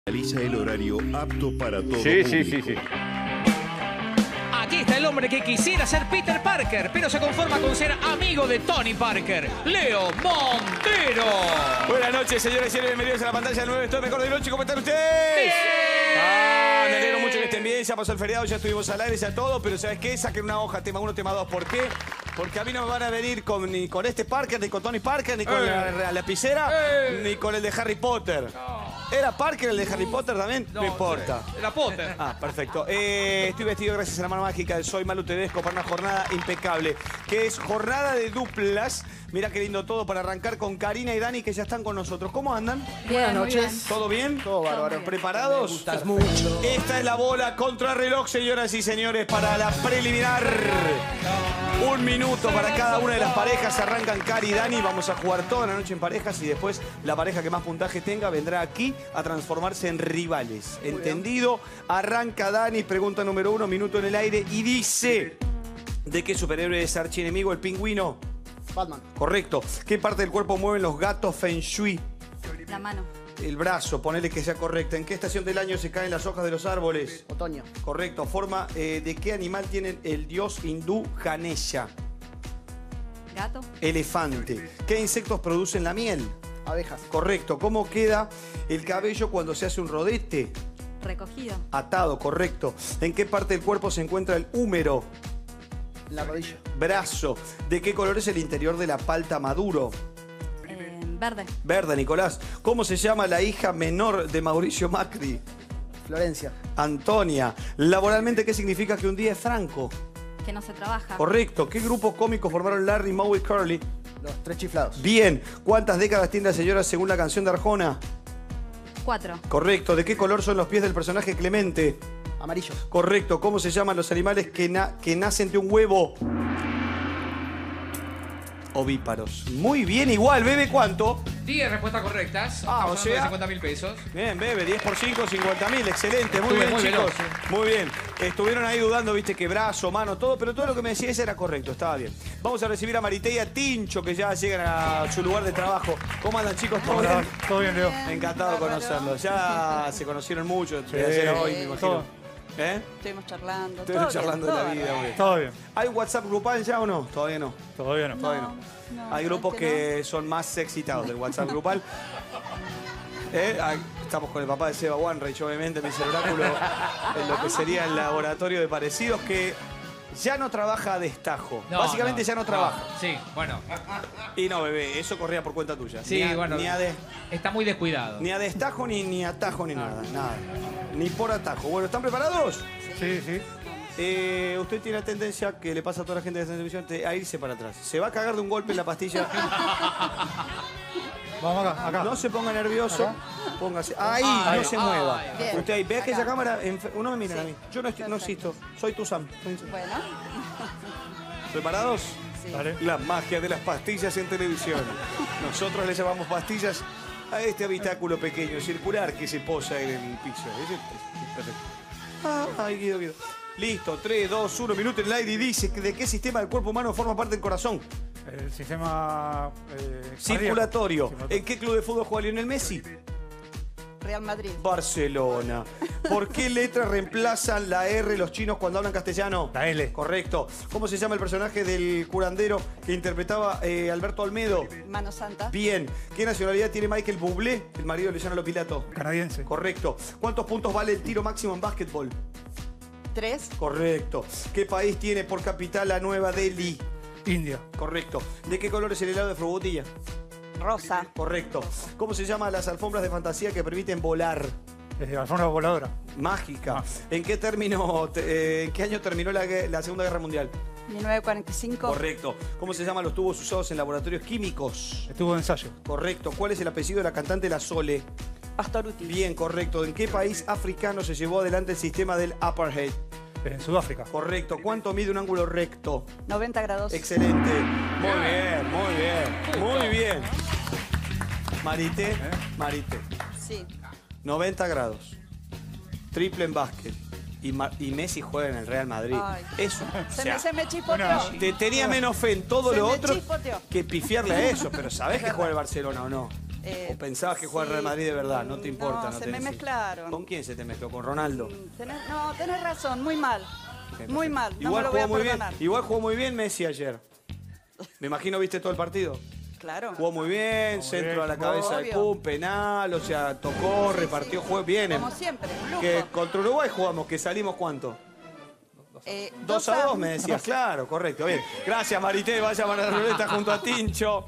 Realiza el horario apto para todo Sí. Aquí está el hombre que quisiera ser Peter Parker, pero se conforma con ser amigo de Tony Parker, Leo Montero. Buenas noches, señores y señores. Bienvenidos a la pantalla 9. Estoy mejor de noche. ¿Cómo están ustedes? Me alegro mucho que estén bien. Ya pasó el feriado, ya estuvimos al aire, ya todo. Pero ¿sabes qué? Saquen una hoja, tema 1, tema 2. ¿Por qué? Porque a mí no me van a venir ni con este Parker, ni con Tony Parker, ni con la lapicera, ni con el de Harry Potter. ¿Era Parker el de Harry Potter también? No importa. Era Potter. Ah, perfecto. Estoy vestido gracias a la mano mágica de Soy Malu Tedesco para una jornada impecable, que es jornada de duplas. Mirá qué lindo todo para arrancar con Karina y Dani, que ya están con nosotros. ¿Cómo andan? Buenas noches. ¿Todo bien? Todo bárbaro. ¿Preparados? Me gustas mucho. Esta es la bola contra reloj, señoras y señores, para la preliminar. 1 minuto para cada una de las parejas. Arrancan Cari y Dani. Vamos a jugar toda la noche en parejas y después la pareja que más puntaje tenga vendrá aquí a transformarse en rivales. ¿Entendido? Arranca Dani, pregunta número 1, minuto en el aire y dice: ¿de qué superhéroe es archienemigo el pingüino? Batman. Correcto. ¿Qué parte del cuerpo mueven los gatos Feng Shui? La mano. El brazo, ponele que sea correcta. ¿En qué estación del año se caen las hojas de los árboles? Otoño. Correcto. Forma de qué animal tiene el dios hindú Ganesha? Gato. Elefante. ¿Qué insectos producen la miel? Abejas. Correcto. ¿Cómo queda el cabello cuando se hace un rodete? Recogido. Atado, correcto. ¿En qué parte del cuerpo se encuentra el húmero? La rodilla. Brazo. ¿De qué color es el interior de la palta maduro? Verde. Verde, Nicolás. ¿Cómo se llama la hija menor de Mauricio Macri? Florencia. Antonia. Laboralmente, ¿qué significa que un día es franco? Que no se trabaja. Correcto. ¿Qué grupo cómico formaron Larry, Moe y Curly? Los tres chiflados. Bien. ¿Cuántas décadas tiene la señora según la canción de Arjona? 4. Correcto. ¿De qué color son los pies del personaje Clemente? Amarillos. Correcto. ¿Cómo se llaman los animales que nacen de un huevo? Ovíparos. Muy bien, igual. ¿Bebe cuánto? 10 respuestas correctas. Ah, o sea- 50.000 pesos. Bien, Bebe, 10 por 5, 50.000. Excelente, muy Estuve bien, muy chicos. veloz, sí. Muy bien. Estuvieron ahí dudando, viste, que brazo, mano, todo, pero todo lo que me decías era correcto, estaba bien. Vamos a recibir a Marité y a Tincho, que ya llegan a su lugar de trabajo. ¿Cómo andan, chicos? ¿Todo bien? Todo bien, Leo. Encantado de conocerlos. Ya se conocieron mucho de ayer a hoy, me imagino. todo. ¿Eh? Estuvimos charlando. Estuvieron charlando de la vida, muy bien. Todo bien. ¿Hay un WhatsApp grupal ya o no? Todavía no. Todavía no. Todavía no. Hay grupos que son más excitados del WhatsApp grupal. Estamos con el papá de Seba Wanreich, obviamente, me dice el oráculo, en lo que sería el laboratorio de parecidos, que ya no trabaja a destajo. Básicamente ya no trabaja. Sí, bueno. Y no, bebé, eso corría por cuenta tuya. Sí, bueno. Ni Está muy descuidado. a destajo, ni atajo, ni nada. Ni por atajo. Bueno, ¿están preparados? Sí, sí. Usted tiene la tendencia, que le pasa a toda la gente de esta televisión, a irse para atrás. Se va a cagar de un golpe en la pastilla. Vamos acá. No se ponga nervioso. Acá. Póngase. Ahí, no se mueva. Bien. Usted ahí, ve Acá. aquella cámara. No me miren Sí. a mí. Yo no existo. Soy tu Sam. Bueno. ¿Preparados? Sí. Dale. La magia de las pastillas en televisión. Nosotros le llamamos pastillas a este habitáculo pequeño, circular, que se posa en el piso. Es perfecto. Ay, Guido. Listo, 3, 2, 1, minuto en el aire y dice de qué sistema del cuerpo humano forma parte el corazón. El sistema Circulatorio. cardíaco. ¿En qué club de fútbol juega Lionel Messi? Real Madrid. Barcelona. ¿Por qué letra reemplazan la R los chinos cuando hablan castellano? La L. Correcto. ¿Cómo se llama el personaje del curandero que interpretaba Alberto Olmedo? Mano Santa. Bien. ¿Qué nacionalidad tiene Michael Bublé, el marido de Luciano Lopilato? Canadiense. Correcto. ¿Cuántos puntos vale el tiro máximo en básquetbol? 3. Correcto. ¿Qué país tiene por capital la Nueva Delhi? India. Correcto. ¿De qué color es el helado de frubotilla? Rosa. Correcto. ¿Cómo se llaman las alfombras de fantasía que permiten volar? Alfombra voladora. Mágica. ¿En qué en qué año terminó la Segunda Guerra Mundial? 1945. Correcto. ¿Cómo se llaman los tubos usados en laboratorios químicos? Estuvo de ensayo. Correcto. ¿Cuál es el apellido de la cantante La Sole? Pastoruti. Bien, correcto. ¿En qué país africano se llevó adelante el sistema del apartheid? En Sudáfrica. Correcto. ¿Cuánto mide un ángulo recto? 90 grados. Excelente. Muy bien, muy bien. Muy bien. Marité, Marité. Sí. 90 grados. Triple en básquet. Y Messi juega en el Real Madrid. Ay. Eso. O sea, Se me chispoteó. te tenía menos fe en todo Se lo me otro chispoteó. que pifiarle a eso. Pero ¿sabés que juega el Barcelona o no? ¿O pensabas que jugaba el Real Madrid de verdad? No te importa. No, No se te me decís. mezclaron. ¿Con quién se te mezcló? ¿Con Ronaldo? No, tenés razón, muy mal. Ok, Muy perfecto. mal, no Igual me lo voy a jugó muy bien. perdonar. Igual jugó muy bien Messi ayer. Me imagino viste todo el partido. Claro. Jugó muy bien, centro a la cabeza de Obvio. Pum, penal, o sea, tocó, repartió, jugó bien. Como siempre, un lujo. Que contra Uruguay jugamos, que salimos ¿cuánto? 2-2 me decías, claro, correcto, bien. Gracias Marité, vaya para la ruleta junto a Tincho.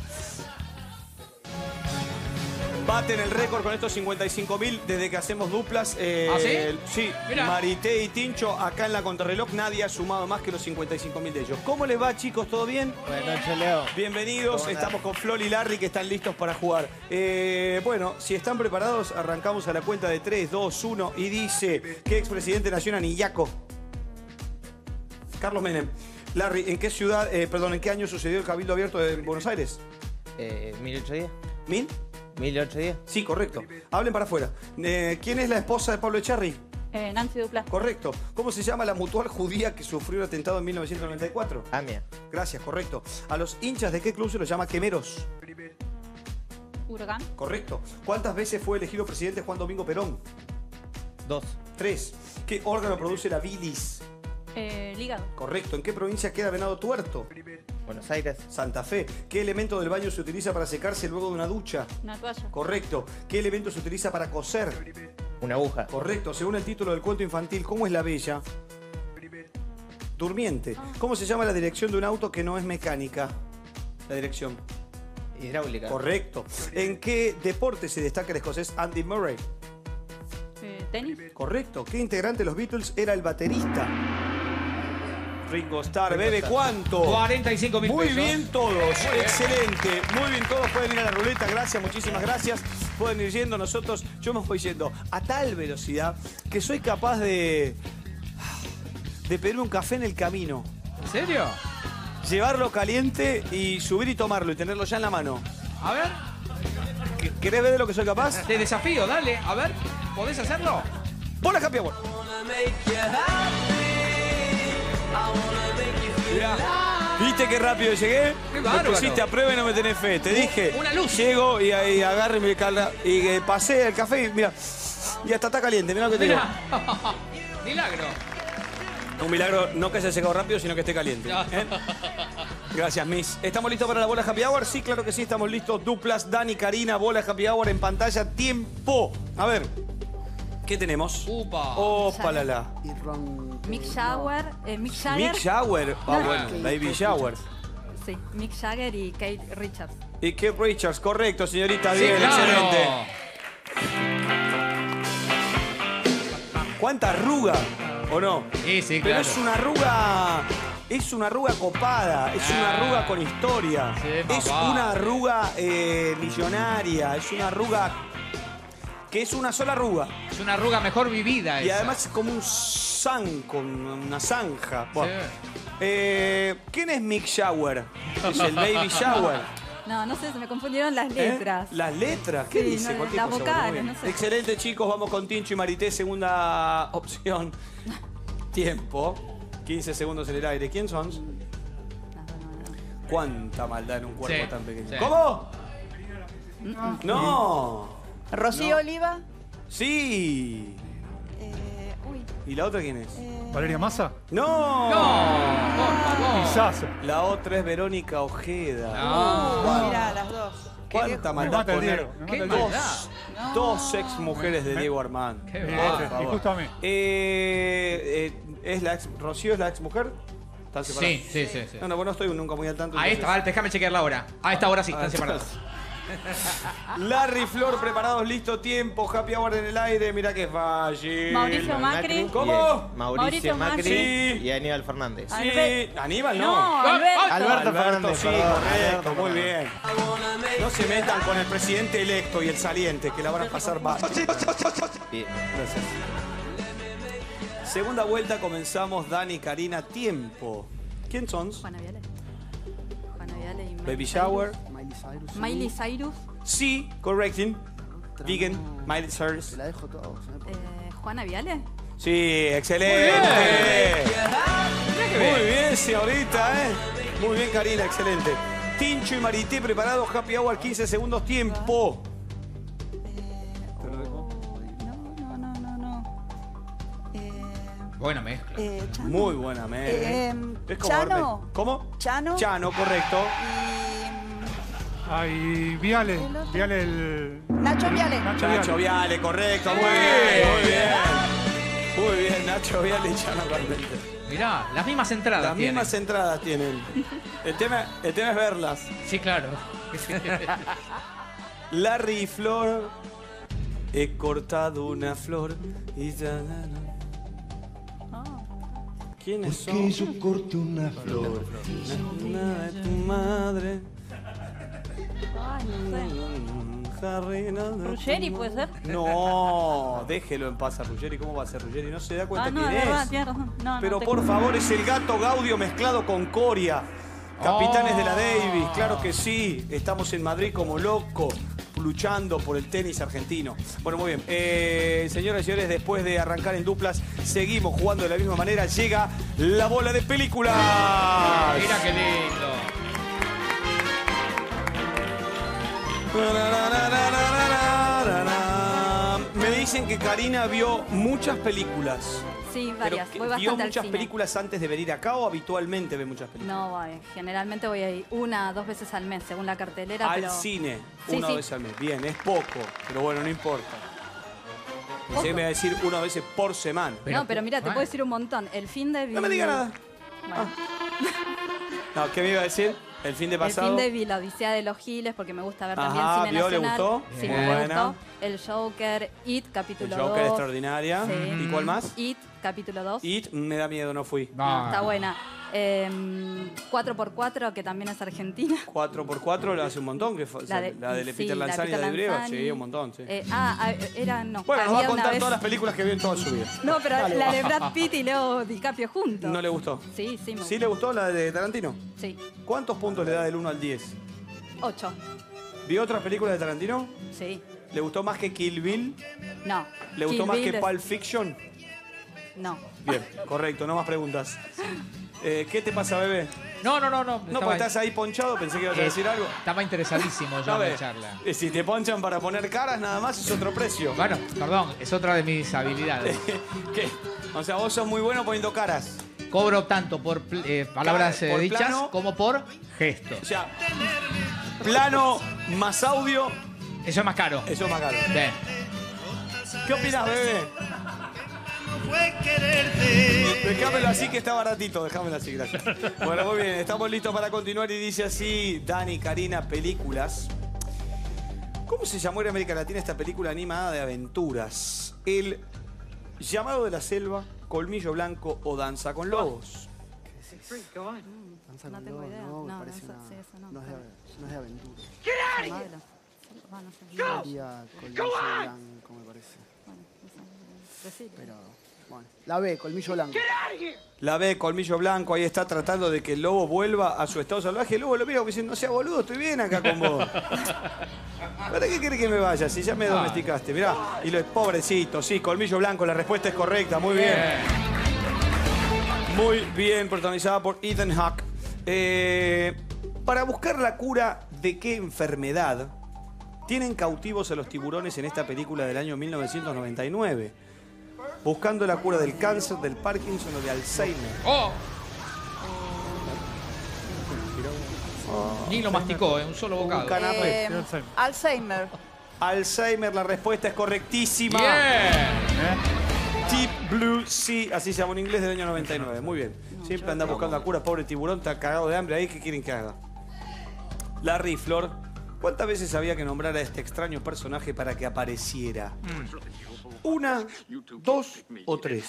Baten el récord con estos 55.000 desde que hacemos duplas. ¿Ah, sí? Sí, Mirá. Marité y Tincho, acá en la contrarreloj nadie ha sumado más que los 55.000 de ellos. ¿Cómo les va, chicos? ¿Todo bien? Buenas noches, Leo. Bienvenidos, estamos con Flor y Larry que están listos para jugar. Bueno, si están preparados, arrancamos a la cuenta de 3, 2, 1 y dice, ¿qué expresidente nació en Anillaco? Carlos Menem. Larry, ¿en qué ciudad, en qué año sucedió el Cabildo Abierto de Buenos Aires? 1810. ¿Min? 1810. Sí, correcto. Hablen para afuera. ¿Quién es la esposa de Pablo Echarri? Nancy Duplas. Correcto. ¿Cómo se llama la mutual judía que sufrió el atentado en 1994? Amia. Gracias, correcto. ¿A los hinchas de qué club se los llama quemeros? Huracán. Correcto. ¿Cuántas veces fue elegido presidente Juan Domingo Perón? 2. 3. ¿Qué órgano produce la bilis? Hígado. Correcto. ¿En qué provincia queda Venado Tuerto? Buenos Aires. Santa Fe. ¿Qué elemento del baño se utiliza para secarse luego de una ducha? Una toalla. Correcto. ¿Qué elemento se utiliza para coser? Una aguja. Correcto. Según el título del cuento infantil, ¿cómo es la bella? Durmiente. ¿Cómo se llama la dirección de un auto que no es mecánica? La dirección. Hidráulica. Correcto. ¿En qué deporte se destaca el escocés Andy Murray? Tenis. Correcto. ¿Qué integrante de los Beatles era el baterista? Ringo Starr. ¿Bebe cuánto? 45.000 Muy pesos. bien todos, excelente. Muy bien todos, pueden ir a la ruleta, gracias, muchísimas gracias. Pueden ir yendo nosotros, yo me voy yendo a tal velocidad que soy capaz de pedirme un café en el camino. ¿En serio? Llevarlo caliente y subir y tomarlo y tenerlo ya en la mano. A ver, ¿Querés ver de lo que soy capaz? te desafío, dale. A ver, ¿podés hacerlo? ¡Bola Happy Hour! Mirá, ¿viste qué rápido llegué? Qué Me bárbaro. pusiste a prueba y no me tenés fe. Te dije, Una luz. llego y ahí agarro y me calda. Y pasé el café y mira, y hasta está caliente. Mirá lo que te digo. Mirá. Milagro. Un milagro no que haya llegado rápido, sino que esté caliente. ¿eh? Gracias, Miss. ¿Estamos listos para la bola Happy Hour? Sí, claro que sí, estamos listos. Duplas, Dani, Karina, bola Happy Hour en pantalla. Tiempo. A ver, ¿qué tenemos? Upa. Opa, la. Y Ron... Mick Jagger, Mick Jagger, Mick Shower. Ah, No. bueno, Baby Shower. sí, Mick Jagger y Kate Richards. Y Keith Richards, correcto, señorita. Sí, Bien, claro. excelente. ¿Cuánta arruga? ¿O no? Sí, sí, Pero claro. es una arruga. Es una arruga copada, es una arruga con historia. Sí, es papá. una arruga millonaria, es una arruga que es una sola arruga. Es una arruga mejor vivida Y esa. además es como un zanco, una zanja. Bueno. Sí. ¿Quién es Mick Shower? Es el Baby Shower. No sé, se me confundieron las ¿Eh? letras. ¿Las letras? ¿Qué Sí, dice? no, Cualquier las cosa, vocales, muy bien. no sé. Excelente, chicos. Vamos con Tincho y Marité. Segunda opción. Tiempo. 15 segundos en el aire. ¿Quién son? ¿Cuánta maldad en un cuerpo Sí, tan pequeño? sí. ¿Cómo? No. Rocío Oliva. Sí. Uy. ¿Y la otra quién es? Valeria Massa. No. No, por favor. Quizás. La otra es Verónica Ojeda. No. Mirá, las dos. ¿Cuánta Me maldad mata el poner? Diego. me Qué mata el Diego. maldad. Dos ex mujeres de Diego Armando. Qué Y bárbaro. justo a mí. ¿Es la ex, ¿Rocío es la ex mujer? ¿Están separados? Sí, sí, sí. No, no, no estoy nunca muy al tanto. Ahí está, vale, déjame chequear la hora. A esta hora sí, están separados. Larry, Flor, preparados, listo, tiempo, Happy Hour en el aire, mira que fácil. Mauricio Macri. ¿Cómo? Mauricio Macri Sí. y Aníbal Fernández. Sí, Albert- Aníbal no. No, Alberto. Alberto Fernández, sí, perdón, correcto, Alberto muy Fernández. bien. No se metan con el presidente electo y el saliente, que la van a pasar mal. Bien. Gracias. Segunda vuelta, comenzamos, Dani, Karina, tiempo. ¿Quién son? Juana Viale. Juana Viale y Baby Shower. Miley Cyrus. Miley Cyrus. Sí, correcting. Vegan, Miley Cyrus. Te la dejo todo. Juana Viale. Sí, excelente. Muy bien, señorita, ¿eh? Muy bien, Karina, excelente. Tincho y Marité preparados, Happy Hour, 15 segundos, tiempo. Buena mezcla. Chano. Muy buena mezcla. Es como Chano. ¿Cómo? Chano. Chano, correcto. Hay Viale. El otro. Viale el. Nacho Viale. Nacho Viale, correcto. Muy bien, muy bien. Muy bien, Nacho Viale y Chano Carpenter. Mirá, las mismas entradas Las tienen. mismas entradas tienen. El tema es verlas. Sí, claro. Larry y Flor, he cortado una flor y ya... ¿Quiénes son? yo corte una flor. Una de tu madre. Ay, no sé. Harry, no, no, Ruggeri, no. ¿puede ser? No, déjelo en paz a Ruggeri. ¿Cómo va a ser Ruggeri? No se da cuenta No, quién es verdad, es. tienes razón. No, Pero no por favor, es el Gato Gaudio mezclado con Coria. Capitanes de la Davis, claro que sí. Estamos en Madrid como loco, luchando por el tenis argentino. Bueno, muy bien. Señoras y señores, después de arrancar en duplas, seguimos jugando de la misma manera. Llega la bola de películas. Mira qué lindo. Me dicen que Karina vio muchas películas. Sí, Pero varias. que Voy ¿vio bastante al muchas cine. películas antes de venir acá o habitualmente ve muchas películas? No, generalmente voy a ir 1 o 2 veces al mes, según la cartelera. Al pero... cine, Sí, una sí. vez al mes. Bien, es poco, pero bueno, no importa. Pensé que me iba a decir una vez por semana. No, pero mira, te puedo decir un montón. El fin de... No me diga nada. Bueno, No, ¿qué me iba a decir? El fin de el pasado. fin de vi la Odisea de los Giles, porque me gusta ver también Ajá, cine ¿vio? ¿Le nacional. gustó? Sí, Muy me buena. gustó. El Joker, It, El capítulo 2. Joker extraordinaria. Sí. ¿Y cuál más? It, capítulo 2. It, me da miedo, no fui. No. Está buena. 4x4, que también es argentina. 4x4 la hace un montón, que fue, la de sí, Peter la Lanzani y la de Peter Breva. Lanzani. Sí, un montón, sí. Era, no. Bueno, nos va a había una contar vez- todas las películas que vio en toda su vida. No, pero la de Brad Pitt y Leo DiCaprio juntos. ¿No le gustó? Sí, sí, me ¿Sí gustó. le gustó la de Tarantino? Sí. ¿Cuántos puntos le da del 1 al 10? 8. ¿Vio otras películas de Tarantino? Sí. ¿Le gustó más que Kill Bill? No. ¿Le gustó Kill más Bill que es- Pulp Fiction? No. Bien, correcto, no más preguntas. ¿Qué te pasa, bebé? No. No, porque estás ahí ponchado, pensé que ibas a decir algo. Estaba interesadísimo yo A en la ver, charla. si te ponchan para poner caras, nada más es otro precio. Bueno, perdón, es otra de mis habilidades. ¿Qué? O sea, vos sos muy bueno poniendo caras. Cobro tanto por palabras Por dichas plano. como por gestos. O sea, plano más audio, Eso es más caro. eso es más caro. Bien. ¿Qué opinas, bebé? Dejámelo así que está baratito, dejámelo así, gracias. Bueno, muy bien, estamos listos para continuar y dice así, Dani, Karina, películas. ¿Cómo se llamó en América Latina esta película animada de aventuras? El Llamado de la Selva, Colmillo Blanco o Danza con Lobos. Danza No con tengo lobos, idea. no, me No, parece no, una- sí, eso no. no es de aventura. Llamado de la- no sé. Sería colmillo blanco, me parece. Bueno, no sé. Decilo. Pero, bueno. La B, colmillo blanco. La ve, Colmillo Blanco, ahí está tratando de que el lobo vuelva a su estado salvaje. El lobo lo mira como diciendo, no sea boludo, estoy bien acá con vos. ¿Para qué querés que me vaya? Si ya me domesticaste. Mirá, y lo es pobrecito, sí, Colmillo Blanco, la respuesta es correcta, muy bien. Muy bien, protagonizada por Ethan Hawke. Para buscar la cura de qué enfermedad tienen cautivos a los tiburones en esta película del año 1999. Buscando la cura del cáncer, del Parkinson o de Alzheimer. ¡Oh! Ni lo masticó, un solo bocado. Un canapé. Alzheimer. Alzheimer, la respuesta es correctísima. Bien. Deep Blue Sea, así se llama en inglés, del año 99. Muy bien. Siempre anda buscando la cura, pobre tiburón, está cagado de hambre ahí. ¿Qué quieren que haga? Larry y Flor, ¿cuántas veces había que nombrar a este extraño personaje para que apareciera? ¿Una, dos o tres?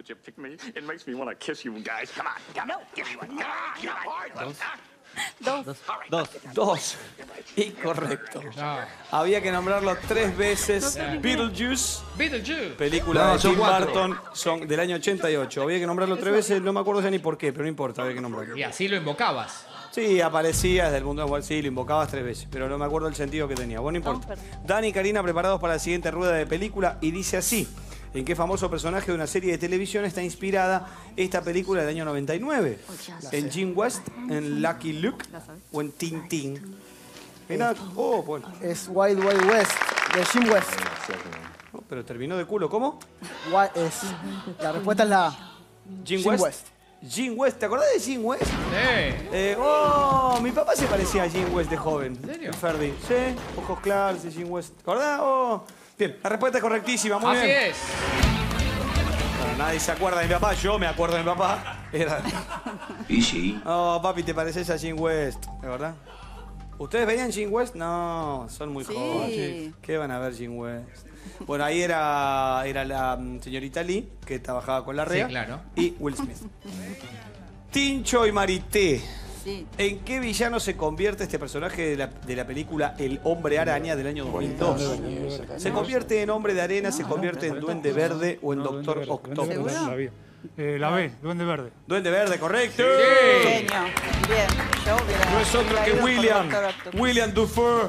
Dos. Incorrecto. No. Había que nombrarlo 3 veces. Beetlejuice, Beetlejuice. película de son Tim 4. Burton, son del año 88. Había que nombrarlo 3 veces, no me acuerdo ya ni por qué, pero no importa, había que nombrarlo. Y así lo invocabas. Sí, aparecías del mundo de Walt, sí, lo invocabas 3 veces, pero no me acuerdo el sentido que tenía. Bueno, no importa. Dani y Karina preparados para la siguiente rueda de película y dice así. ¿En qué famoso personaje de una serie de televisión está inspirada esta película del año 99? ¿En Jim West, en Lucky Luke o en Tintín? Mirá, oh, bueno. Es Wild Wild West, de Jim West. Oh, pero terminó de culo, ¿cómo? La respuesta es la A. Jim Jim West. West. Jim West, ¿te acordás de Jim West? Sí. Mi papá se parecía a Jim West de joven. ¿En serio? Ferdi. Sí, ojos claros de Jim West. ¿Te acordás? Oh. Bien, la respuesta es correctísima, muy Así bien. es. Bueno, nadie se acuerda de mi papá, yo me acuerdo de mi papá. Era... Y sí. Oh, papi, te pareces a Jim West, ¿de verdad? ¿Ustedes veían Jim West? No, son muy Sí. jóvenes. ¿Qué van a ver Jim West? Bueno, ahí era la señorita Lee, que trabajaba con la REA. Sí, claro. Y Will Smith. Tincho y Marité. Sí. ¿En qué villano se convierte este personaje de la película El Hombre Araña del año 2002? ¿Se convierte en Hombre de Arena, se convierte en Duende Verde o en Doctor Octopus? ¿Seguro? La B, Duende Verde. Duende Verde, correcto. Genio. Bien. Yo hubiera No es otro que ido por William. Doctor Octopus. William Dufour.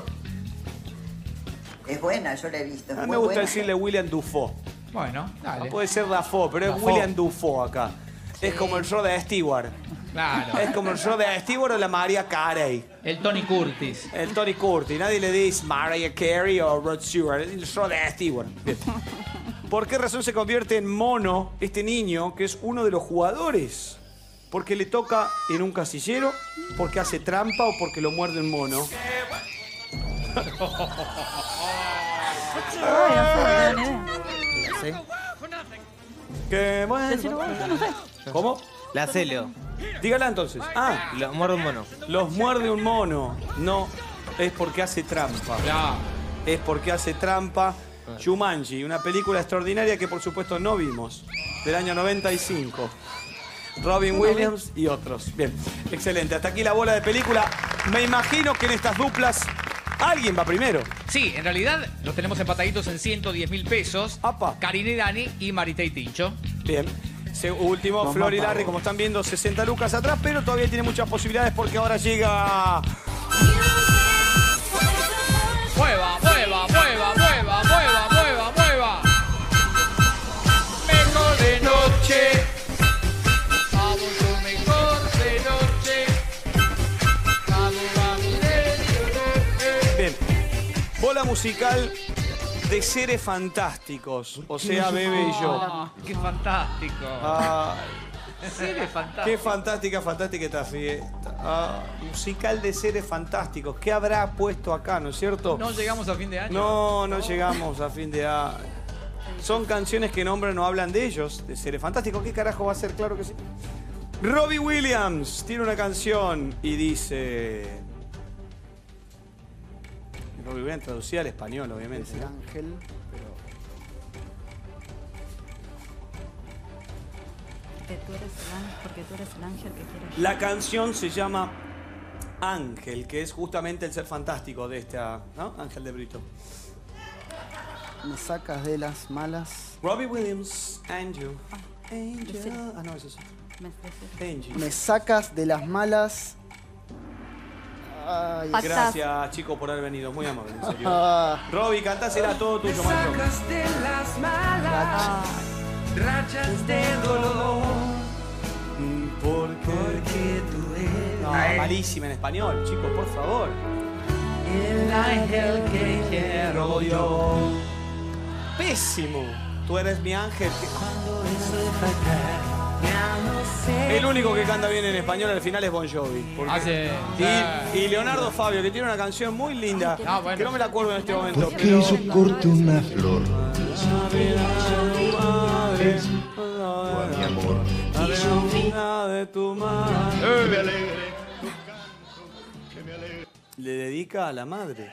Es buena, yo la he visto. A mí me gusta decirle William Dufour. Bueno, dale. Puede ser Dafoe, pero es Dafoe. William Dufour acá. Es como el Rod Stewart. Claro. Es como el Rod Stewart o la Mariah Carey. El Tony Curtis. El Tony Curtis. Nadie le dice Mariah Carey o Rod Stewart. El Rod Stewart. Bien. ¿Por qué razón se convierte en mono este niño que es uno de los jugadores? ¿Porque le toca en un casillero? ¿Porque hace trampa o porque lo muerde un mono? Ay, no sé, no tengo ni idea. Qué bueno. Decilo vos, yo no sé. ¿Cómo? La Celio. Dígala entonces. Ah, Lo muerde un mono. los muerde un mono. No, es porque hace trampa. Ya. Es porque hace trampa. Jumanji, una película extraordinaria que por supuesto no vimos, del año 95. Robin Williams y otros. Bien, excelente. Hasta aquí la bola de película. Me imagino que en estas duplas alguien va primero. Sí, en realidad los tenemos empataditos en 110.000 pesos. Apa. Karina y Dani y Marita y Tincho. Bien. Último, Flor y Larry, como están viendo, 60 lucas atrás, pero todavía tiene muchas posibilidades porque ahora llega... Mueva, mueva, mueva, mueva, mueva, mueva, mueva. Mejor de noche. Vamos lo mejor de noche. Vamos, vamos. Bien. Bola musical de Seres Fantásticos. O sea, Bebe y yo. Ah, qué fantástico. Seres fantásticos. Qué fantástica, fantástica esta fiesta. Musical de Seres Fantásticos. ¿Qué habrá puesto acá, no es cierto? No llegamos a fin de año. No llegamos a fin de año. Son canciones que nombran o hablan de ellos, de Seres Fantásticos. ¿Qué carajo va a ser? Claro que sí. Robbie Williams tiene una canción y dice... Robbie Williams traducida al español, obviamente. Es el ¿no? ángel, pero... Porque tú eres el ángel que quieres. La canción se llama Ángel, que es justamente el ser fantástico de esta, ¿no? Ángel de Brito. Me sacas de las malas. Robbie Williams, Angel. Angel. Ah, no, eso es otro. Angel. Me sacas de las malas. Ay, Pactas. Gracias, chicos, por haber venido. Muy amable, en serio. ah, Robbie, cantásela todo tuyo, maestro. Rachas de dolor. Porque tú eres No, malísima en español, chicos, por favor. el ángel que quiero yo. Pésimo. Tú eres mi ángel. Cuando eso fallar, ya no sé. El único que canta bien en español al final es Bon Jovi. Porque- Hace... Y Leonardo Fabio, que tiene una canción muy linda, Ah, bueno. que no me la acuerdo en este momento. Porque pero- hizo corte una flor. Mi amor. De tu madre. Le dedica a la madre.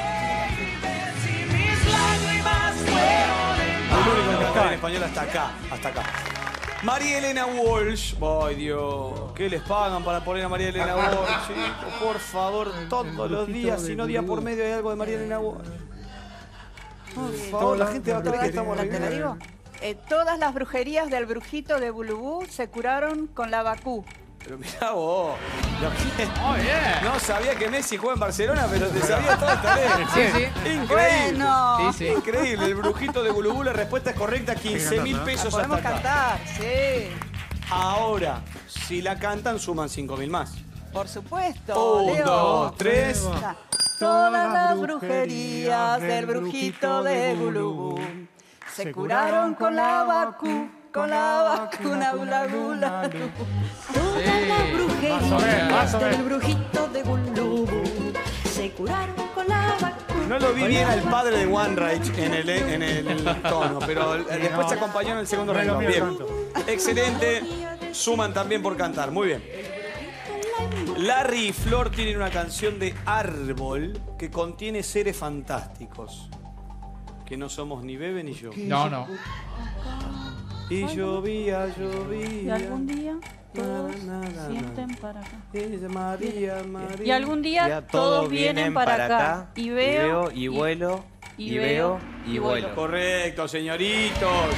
El único que canta en español hasta acá, hasta acá. María Elena Walsh. Ay, Dios. ¿Qué les pagan para poner a María Elena Walsh? Chicos, por favor, todos los días, si no día por medio, hay algo de María Elena Walsh. Por favor, la gente va a creer que estamos ¿Te la digo? Todas las brujerías del brujito de Bulubú se curaron con la vacú. Pero mirá vos. Lo que- Oh, yeah. No sabía que Messi juega en Barcelona, pero te sabía todo el talento. Sí, sí. Increíble. Bueno, Sí, sí. Increíble. El brujito de Bulubú, la respuesta es correcta. 15.000 pesos hasta podemos acá. cantar, sí. Ahora, si la cantan, suman 5.000 más. Por supuesto. 1, Leo. 2, 3. Todas las brujerías del brujito de Bulubú se curaron con la vacú, con la vacuna, gula, gula. Todas las Más o brujerías menos, más o del menos. brujito de Gulubú se curaron con la vacuna. No lo vi bien al padre de One Rage en el tono, pero después se acompañó en el segundo No es lo renglón. mío Bien. tanto. Excelente. Suman también por cantar. Muy bien. Larry y Flor tienen una canción de Árbol que contiene seres fantásticos. Que no somos ni Bebe ni yo. No, no. Y llovía, Y llovía. algún día todos Na, na, na, sienten para acá. María, María. Y algún día Ya todos vienen para acá. Y veo, y vuelo, y y veo, veo, y y vuelo. vuelo. Correcto, señoritos.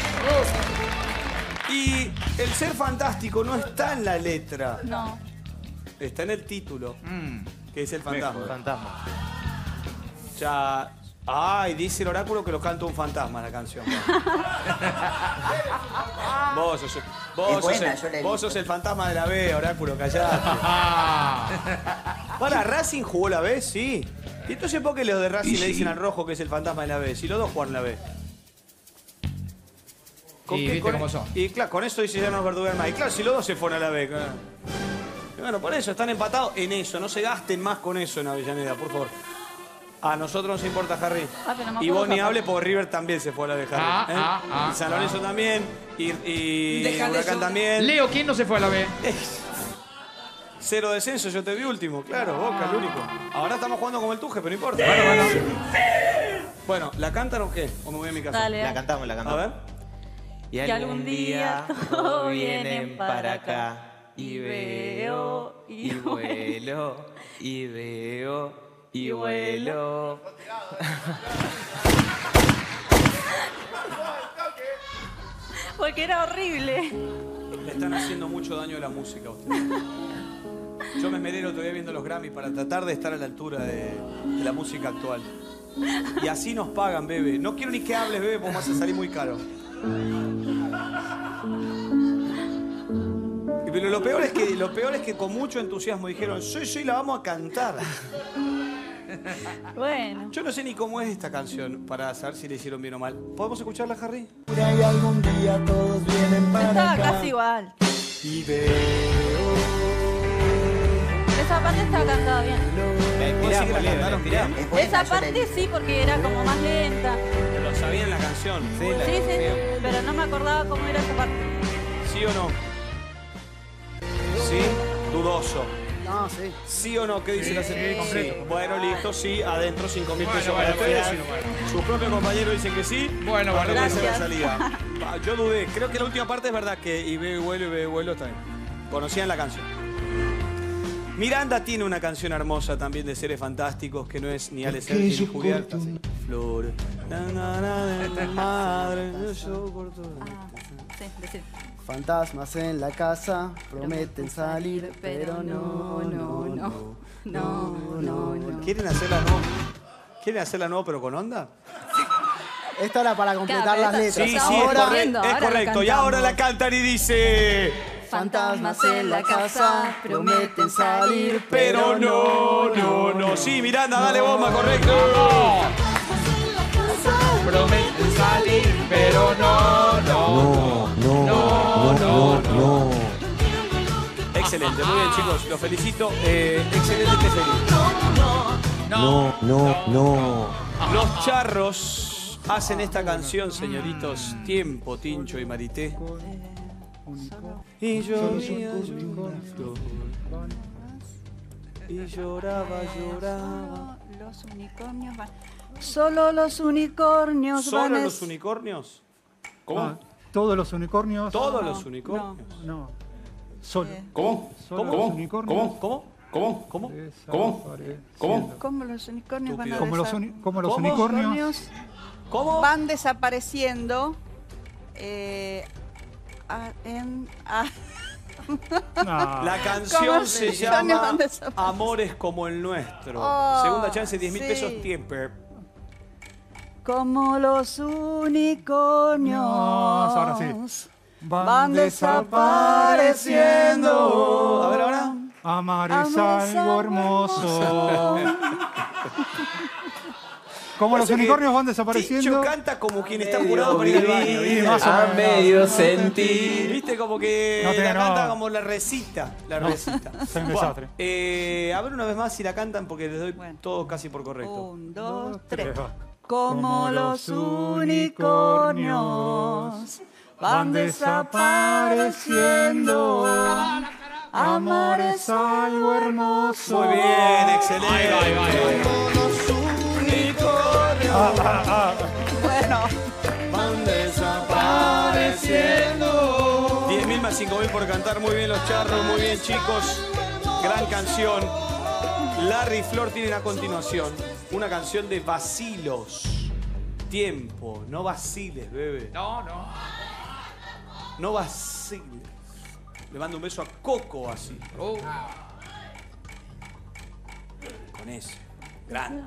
Y el ser fantástico no está en la letra, No. está en el título, que es el fantasma. Fantasma. Ya. Ay, dice el oráculo que lo canta un fantasma la canción. Vos sos, Es buena, yo la he vos visto. sos el fantasma de la B, oráculo, callate. Para, ¿Racing jugó la B? Sí. ¿Y entonces por qué los de Racing le dicen al rojo que es el fantasma de la B? Si los dos juegan la B. Y viste cómo son. Y claro, con eso dice ya no nos verdugan más. Y claro, si los dos se fueron a la B. Claro. Y bueno, por eso están empatados en eso. No se gasten más con eso en Avellaneda, por favor. A nosotros nos importa, Harry. Ah, pero no Y puedo vos ni sacar. hable porque River también se fue a la B, Harry. Y San Lorenzo también. Y Huracán también. Leo, ¿quién no se fue a la B? Cero descenso, yo te vi último. Claro, Boca, el único. Ahora estamos jugando como el Tuje, pero no importa. Bueno, ¿la cantan o qué? ¿O me voy a mi casa? Dale. La cantamos, la A cantamos. ver. Y algún día todos vienen para acá. y veo, y vuelo, y veo, y vuelo. Porque era horrible. Le están haciendo mucho daño a la música a ustedes. Yo me esmeré el otro día viendo los Grammys para tratar de estar a la altura de la música actual. Y así nos pagan, bebé. No quiero ni que hables, bebé, porque vas a salir muy caro. Pero lo peor es que con mucho entusiasmo dijeron, sí, la vamos a cantar. Bueno. Yo no sé ni cómo es esta canción para saber si le hicieron bien o mal. ¿Podemos escucharla, Harry? Y algún día todos vienen para Estaba acá. casi igual. Y veo. Esa parte estaba cantada bien. ¿Vos decís que la cantaron bien? Es buena, Esa yo la he parte visto. sí, porque era como más lenta. Lo sabían la canción. Sí, Sí, pero no me acordaba cómo era esa parte. ¿Sí o no? ¿Sí? Dudoso. No, sí. ¿Sí o no? ¿Qué dice la sentencia? completo. Bueno, listo, sí. Adentro 5.000 pesos Bueno, para bueno, ustedes. bueno. Sus propios compañeros dicen que sí. Bueno, bueno, Ahora puede ser la gracias. salida. Yo dudé. Creo que la última parte es verdad que y ve vuelo está bien. Conocían la canción. Miranda tiene una canción hermosa también de seres fantásticos que no es ni Ale Sergi ni Julián. Flor. De tu madre. Yo por tu- Sí, decir. Fantasmas en la casa prometen salir, pero no. ¿Quieren hacerla no? ¿Quieren hacerla nuevo pero con onda? Esta era para completar Claro, las esta- letras. Sí, Estamos sí, es, ahora correcto. viendo, Es ahora la correcto. Y cantamos. ahora la cantan y dice. Fantasmas en la casa prometen salir, Pero no. Sí, Miranda, dale bomba, correcto. Prometen salir, pero no. Excelente, muy bien, chicos. Los felicito. Excelente este feliz. Los charros hacen esta canción, señoritos. Tiempo, Tincho y Marité. Y llovía una flor. Y lloraba. Los unicornios van. Solo los unicornios van. ¿Solo a- los unicornios? ¿Cómo? Ah, todos los unicornios. ¿Todos los unicornios? No. Solo. ¿Cómo? Solo los unicornios. ¿Cómo? desapareciendo. ¿Cómo los unicornios van a Estúpido. Como los ¿Cómo? unicornios. ¿Cómo? van desapareciendo Ah, La canción ¿Cómo se se llama llama? Amores como el nuestro. Oh, Segunda chance, 10.000 sí. pesos, tiempo. como los unicornios. ahora sí. Van desapareciendo. A ver, ahora. Amar Amar es es algo algo hermoso. Como los Pasa que unicornios van Chicho desapareciendo. canta como quien está apurado para ir al baño, Sí, ¿viste? más o A menos. medio sentir. ¿Viste? Como que No tiene la canta nada. como la recita. La recita. Soy un Buah, desastre. a ver una vez más si la cantan porque les doy Bueno. todo casi por correcto. 1, 2, 3. va. Como los unicornios van desapareciendo. Amor es algo hermoso. Muy bien, excelente. Ahí va, ahí va, ahí va. Como los unicornios Bueno, van desapareciendo. 10.000 más 5.000 por cantar. Muy bien los charros, muy bien chicos. Gran canción. Larry y Flor tienen a continuación una canción de vacilos. Tiempo, no vaciles, bebé. No, no. No vaciles. Le mando un beso a Coco así. Con ese. Grande.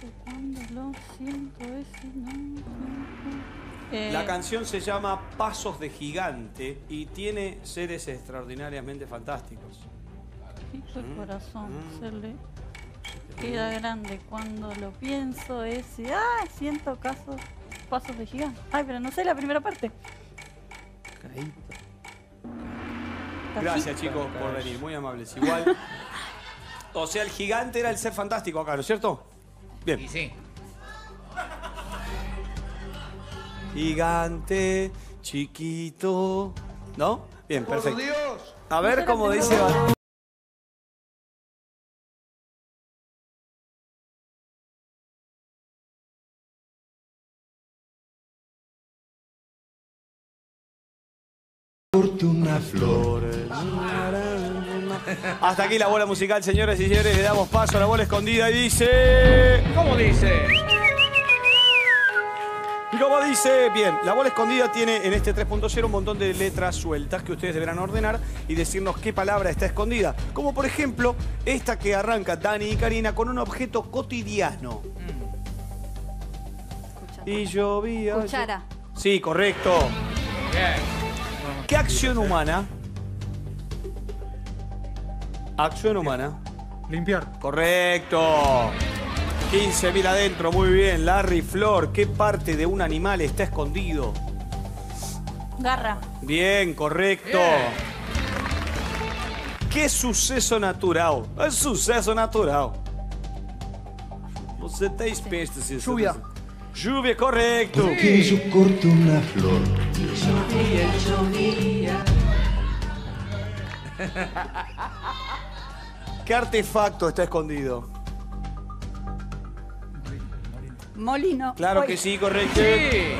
La canción se llama Pasos de Gigante y tiene seres extraordinariamente fantásticos. El corazón se le queda grande cuando lo pienso. Siento pasos de gigante. Ay, pero no sé la primera parte. Gracias chicos por venir, muy amables. Igual, o sea, el gigante era el ser fantástico acá, ¿no es cierto? Bien. Y sí. Gigante, chiquito, ¿no? Bien, perfecto. A ver cómo dice... Una flor. Hasta aquí la bola musical, señoras y señores. Le damos paso a la bola escondida y dice... ¿Cómo dice? Y como dice, bien, la bola escondida tiene en este 3.0 un montón de letras sueltas que ustedes deberán ordenar y decirnos qué palabra está escondida. Como por ejemplo, esta que arranca Dani y Karina con un objeto cotidiano. Y llovía... Cuchara. Sí, correcto. Bien. ¿Qué acción humana? Acción humana. Limpiar. Correcto. 15.000 adentro, muy bien. Larry, Flor, ¿qué parte de un animal está escondido? Garra. Bien, correcto. Bien. ¿Qué suceso natural? Es suceso natural. Você tem pistas. Lluvia. Lluvia, correcto. Que yo corto una flor. ¿Qué artefacto está escondido? molino. Claro Hoy- que sí, correcto. Sí.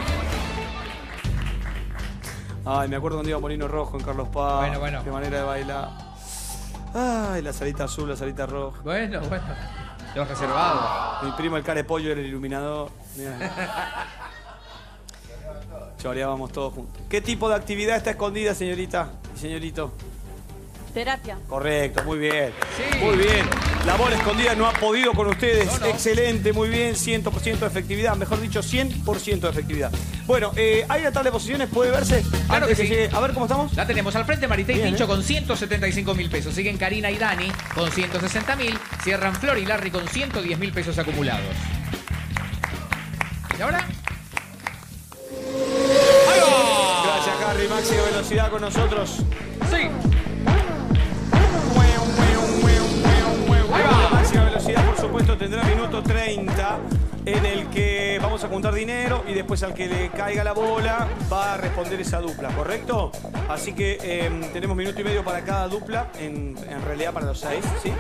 Ay, me acuerdo cuando iba a Molino Rojo en Carlos Paz. Bueno, bueno. Qué manera de bailar. Ay, la salita azul, la salita roja. Bueno, bueno. Los reservados. Mi primo el care pollo era el iluminador. Mirá. Choreábamos todos juntos. ¿Qué tipo de actividad está escondida, señorita y señorito? Terapia. Correcto, muy bien. Sí. Muy bien. La bola escondida no ha podido con ustedes. No. Excelente, muy bien. 100% de efectividad. Mejor dicho, 100% de efectividad. Bueno, ¿hay una tabla de posiciones? ¿Puede verse? Claro Antes que sí. llegue- A ver cómo estamos. La tenemos al frente Marité y Bien, Tincho con 175.000 pesos. Siguen Karina y Dani con 160.000. Cierran Flor y Larry con 110.000 pesos acumulados. ¿Y ahora? ¡Ahí va! Gracias, Harry. Máxima velocidad con nosotros. Sí. Ahí va. Máxima velocidad, por supuesto, tendrá minuto 30 en el que vamos a juntar dinero y después al que le caiga la bola va a responder esa dupla, ¿correcto? Así que tenemos minuto y medio para cada dupla, en realidad para los 6, ¿sí?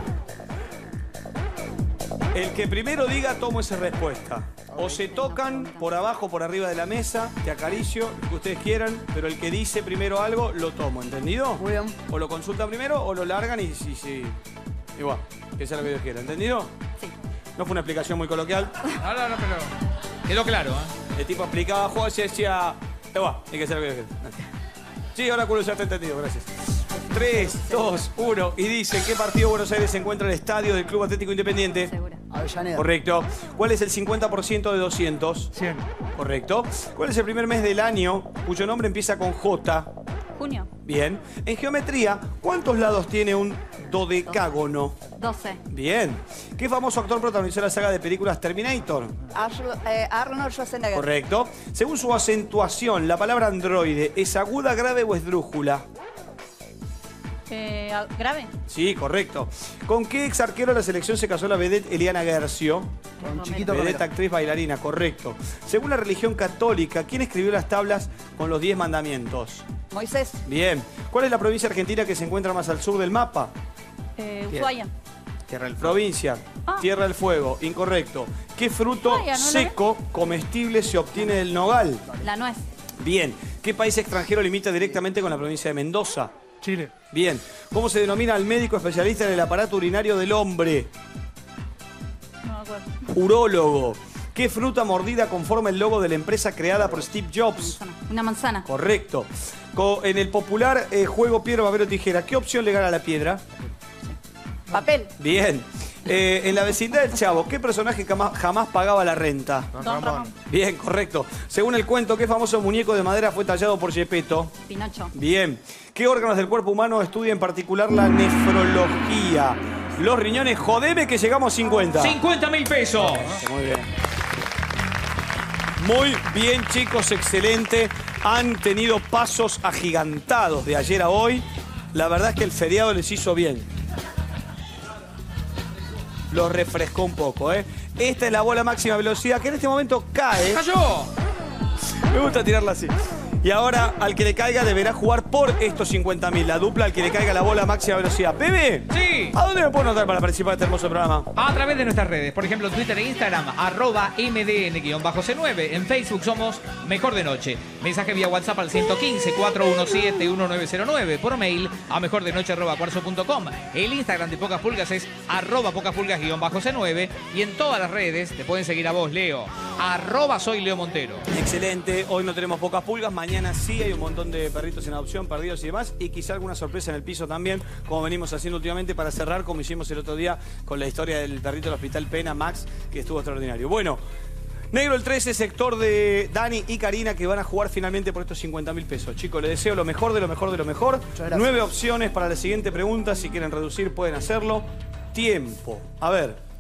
El que primero diga, tomo esa respuesta. O se tocan por abajo, por arriba de la mesa, te acaricio, lo que ustedes quieran, pero el que dice primero algo, lo tomo, ¿entendido? Muy bien. O lo consultan primero o lo largan y sí. Igual, que sea lo que Dios quiera, ¿entendido? Sí. No fue una explicación muy coloquial. No, pero quedó claro, ¿eh? El tipo explicaba, juego y decía, igual, hay que sea lo que Dios quiera. Sí, ahora culo ya está entendido, gracias. 3, 2, 1 y dice, ¿qué partido de Buenos Aires se encuentra en el estadio del Club Atlético Independiente? Segura. Avellaneda. Correcto. ¿Cuál es el 50% de 200? 100. Correcto. ¿Cuál es el primer mes del año cuyo nombre empieza con J? Junio. Bien. En geometría, ¿cuántos lados tiene un dodecágono? 12. Bien. ¿Qué famoso actor protagonizó la saga de películas Terminator? Arnold Schwarzenegger. Correcto. Según su acentuación, ¿la palabra androide es aguda, grave o esdrújula? Grave. Sí, correcto. ¿Con qué ex arquero de la selección se casó la vedette Eliana Gercio? Con Chiquito Vedette, Romero. actriz, bailarina, correcto. Según la religión católica, ¿quién escribió las tablas con los 10 mandamientos? Moisés. Bien. ¿Cuál es la provincia argentina que se encuentra más al sur del mapa? Ushuaia. Tierra del Provincia. Ah. Tierra del Fuego. Incorrecto. ¿Qué fruto Ushuaia, ¿no lo seco comestible se obtiene del nogal? La nuez. Bien. ¿Qué país extranjero limita directamente con la provincia de Mendoza? Chile. Bien. ¿Cómo se denomina al médico especialista en el aparato urinario del hombre? No me acuerdo. Urólogo. ¿Qué fruta mordida conforma el logo de la empresa creada por Steve Jobs? Una manzana. Correcto. En el popular juego piedra, papel o tijera, ¿qué opción le gana a la piedra? Papel. Bien. En la vecindad del Chavo, ¿qué personaje jamás pagaba la renta? Don Ramón. Bien, correcto. Según el cuento, ¿qué famoso muñeco de madera fue tallado por Gepetto? Pinocho. Bien. ¿Qué órganos del cuerpo humano estudia en particular la nefrología? Los riñones, jodeme que llegamos a 50. 50.000 pesos. Muy bien. Muy bien, chicos, excelente. Han tenido pasos agigantados de ayer a hoy. La verdad es que el feriado les hizo bien. Los refrescó un poco, ¿eh? Esta es la bola máxima velocidad que en este momento cae. ¡Cayó! Me gusta tirarla así. Y ahora, al que le caiga, deberá jugar por estos 50.000. La dupla, al que le caiga la bola máxima velocidad. Bebé, Sí. ¿a dónde me puedo anotar para participar de este hermoso programa? A través de nuestras redes, por ejemplo, Twitter e Instagram, @MDN_C9. En Facebook somos Mejor de Noche. Mensaje vía WhatsApp al 115-417-1909. Por mail a mejordenoche@cuarzo.com. El Instagram de Pocas Pulgas es @PocasPulgas_C9. Y en todas las redes te pueden seguir a vos, Leo. @soy Leo Montero. Excelente, hoy no tenemos pocas pulgas, mañana sí hay un montón de perritos en adopción, perdidos y demás, y quizá alguna sorpresa en el piso también, como venimos haciendo últimamente para cerrar, como hicimos el otro día con la historia del perrito del Hospital Pena, Max, que estuvo extraordinario. Bueno, Negro el 13, sector de Dani y Karina, que van a jugar finalmente por estos 50.000 pesos. Chicos, les deseo lo mejor de lo mejor de lo mejor. gracias. 9 opciones para la siguiente pregunta, si quieren reducir pueden hacerlo. Tiempo. A ver.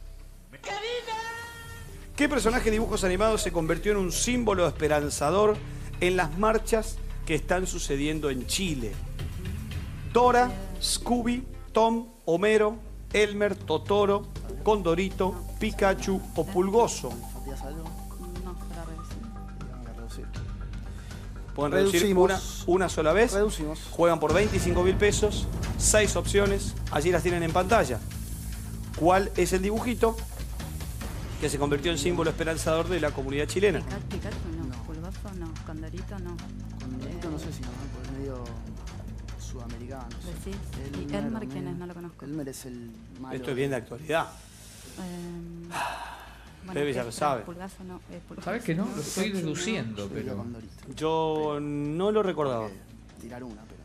¿Qué personaje de dibujos animados se convirtió en un símbolo esperanzador en las marchas que están sucediendo en Chile? Dora, Scooby, Tom, Homero, Elmer, Totoro, Condorito, Pikachu o Pulgoso. ¿Faltías algo? No, para reducir. Vamos a reducir. Pueden reducir Reducimos. una sola vez. Reducimos. Juegan por 25.000 pesos. 6 opciones. Allí las tienen en pantalla. ¿Cuál es el dibujito que se convirtió en símbolo esperanzador de la comunidad chilena? Pikachu no. Pulgoso no. Condorito no. Condorito no sé si no, porque es medio sudamericano. no sé. Decís. ¿Y Elmer quién es? No lo conozco. Elmer es el malo. Esto es bien de actualidad. Bebe ya lo sabe. Pulgazo no. Pulgoso. ¿Sabes que no? Lo estoy deduciendo, Yo diría pero... Condorito. Yo no lo recordaba. Tirar una, pero.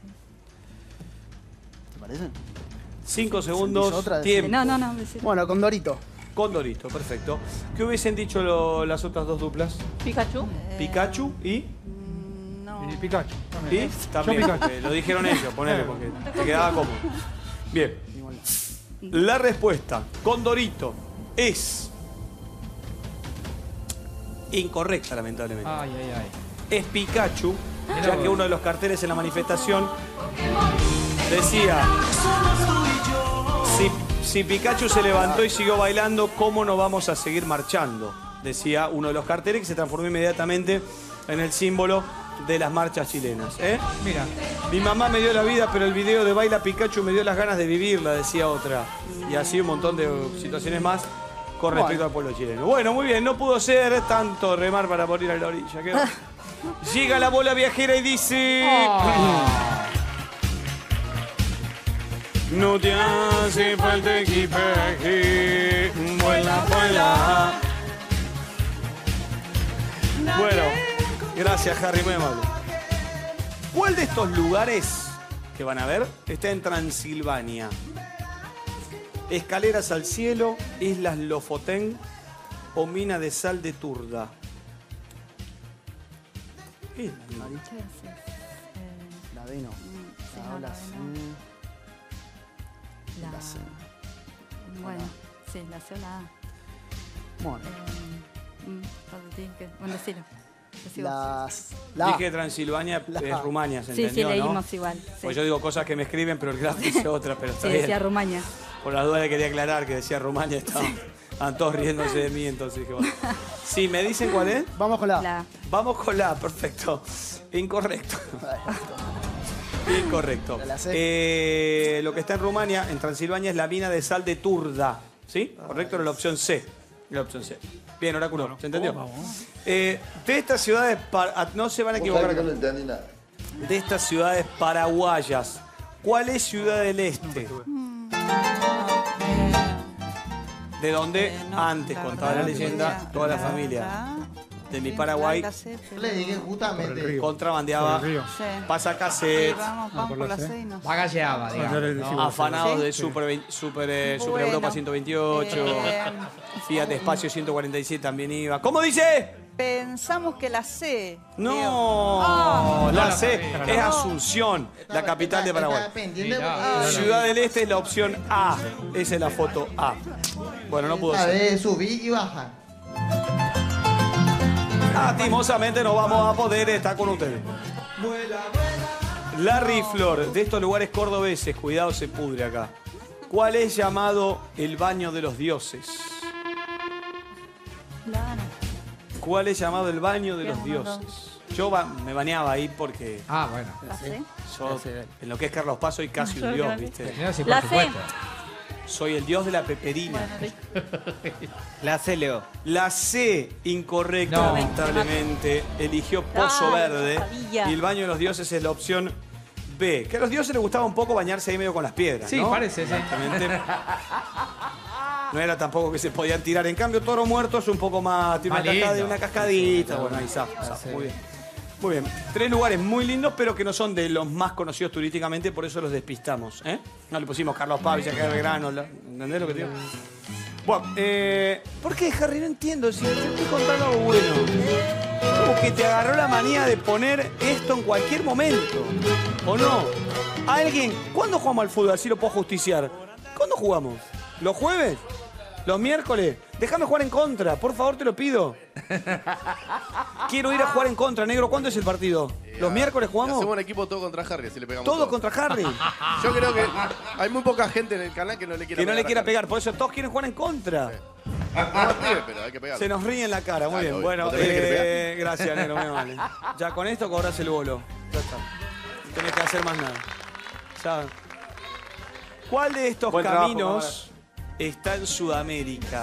¿Te parece? 5 ¿Sentís segundos, otra? tiempo. No. Decir. Bueno, Condorito. Condorito, perfecto. ¿Qué hubiesen dicho las otras dos duplas? Pikachu. Pikachu y... No. Y Pikachu. Y También. también, Yo Pikachu. lo dijeron ellos, ponele, porque te quedaba cómodo. Bien, la respuesta, Condorito, es incorrecta, lamentablemente. Ay. Es Pikachu, ya que uno de los carteles en la manifestación decía: si Pikachu se levantó y siguió bailando, ¿cómo no vamos a seguir marchando? Decía uno de los carteles, que se transformó inmediatamente en el símbolo de las marchas chilenas. Mira, Mi mamá me dio la vida, pero el video de Baila Pikachu me dio las ganas de vivirla, decía otra. Y así un montón de situaciones más con respecto al pueblo chileno. Bueno, muy bien, no pudo ser tanto remar para morir a la orilla. Quedó. Llega la bola viajera y dice... No te hace falta equipaje, vuela. Bueno, gracias, Harry, muy amable. ¿Cuál de estos lugares que van a ver está en Transilvania? Escaleras al cielo, Islas Lofoten o mina de sal de Turda. ¿Qué es? La D no. Sí, La O, no, la la C. D no. La C. Bueno, sí, la C o la A. Bueno. Bueno, decilo. Decí vos. La Dije Transilvania es Rumania, ¿se Sí, entendió, sí, no? leímos igual. Sí, Pues yo digo cosas que me escriben, pero el graf dice otra, pero está sí bien. decía Rumania. Por las dudas le quería aclarar que decía Rumania, estaban todos riéndose de mí, entonces dije, bueno. Sí, ¿me dicen cuál es? Vamos con la A. La A. Vamos con la A, perfecto. Incorrecto. Incorrecto. La C. Lo que está en Rumania, en Transilvania, es la mina de sal de Turda. ¿Sí? Correcto, era la opción C. La opción C. Bien, Oráculo, ¿se entendió? De estas ciudades, no se van a equivocar. No entendí nada. De estas ciudades paraguayas, ¿cuál es Ciudad del Este? De donde antes contaba la leyenda toda la familia de mi Paraguay Le dije justamente. contrabandeaba Sí. pasacassette, Vamos por la C y no sé. Bagallaaba, digamos. ¿no? afanados ¿Sí? de Super Bueno. Europa 128, Fiat Espacio 147 también iba. ¿Cómo dice? Pensamos que la C. No, la la C sabía. es Asunción, la capital de Paraguay. Mirá. Ciudad del Este es la opción A. Esa es la foto A. Bueno, no pudo ser. De subir y bajar. Lastimosamente no vamos a poder estar con ustedes. Larry Flor, de estos lugares cordobeses, cuidado se pudre acá. ¿Cuál es llamado el baño de los dioses? Claro. ¿Cuál es llamado el baño de los Quedamos dioses? Yo me bañeaba ahí porque Ah, bueno. La C. yo, en lo que es Carlos Paz, soy casi un Yo dios, creo que ¿viste? Señora, sí, por La C. supuesto. Soy el dios de la peperina. La C, Leo. La C, incorrecta, No. lamentablemente. Eligió Pozo Ay, Verde. sabía. Y el baño de los dioses es la opción B. Que a los dioses les gustaba un poco bañarse ahí medio con las piedras, Sí, ¿no? parece, sí. Exactamente. No era tampoco que se podían tirar. En cambio, Toro Muerto es un poco más... Tiene Más lindo. una cascadita. Bueno, ahí está. Muy bien. Muy bien. 3 lugares muy lindos, pero que no son de los más conocidos turísticamente, por eso los despistamos. No le pusimos Carlos Paz, Villa Belgrano. ¿Entendés lo que te digo? Bueno, ¿por qué, Harry? No entiendo. Si te estoy contando algo bueno. Como que te agarró la manía de poner esto en cualquier momento. ¿O no? ¿Alguien? ¿Cuándo jugamos al fútbol? Así lo puedo justiciar. ¿Cuándo jugamos? ¿Los jueves? ¿Los miércoles? Déjame jugar en contra, por favor, te lo pido. Quiero ir a jugar en contra, negro. ¿Cuándo es el partido? ¿Los miércoles jugamos? Hacemos un equipo todo contra Harry, así le pegamos Todo contra Harry. Yo creo que hay muy poca gente en el canal que no le quiera Que no pegar. le quiera a Harry. pegar, por eso todos quieren jugar en contra. No nos ríe, pero hay que pegarle. Se nos ríe en la cara, muy Ah, bien. obvio. Bueno, ¿Vos también le querés gracias, negro, muy amable. Ya con esto cobras el bolo. Ya está. No tenés que hacer más nada. Ya. ¿Cuál de estos Buen trabajo, caminos está en Sudamérica?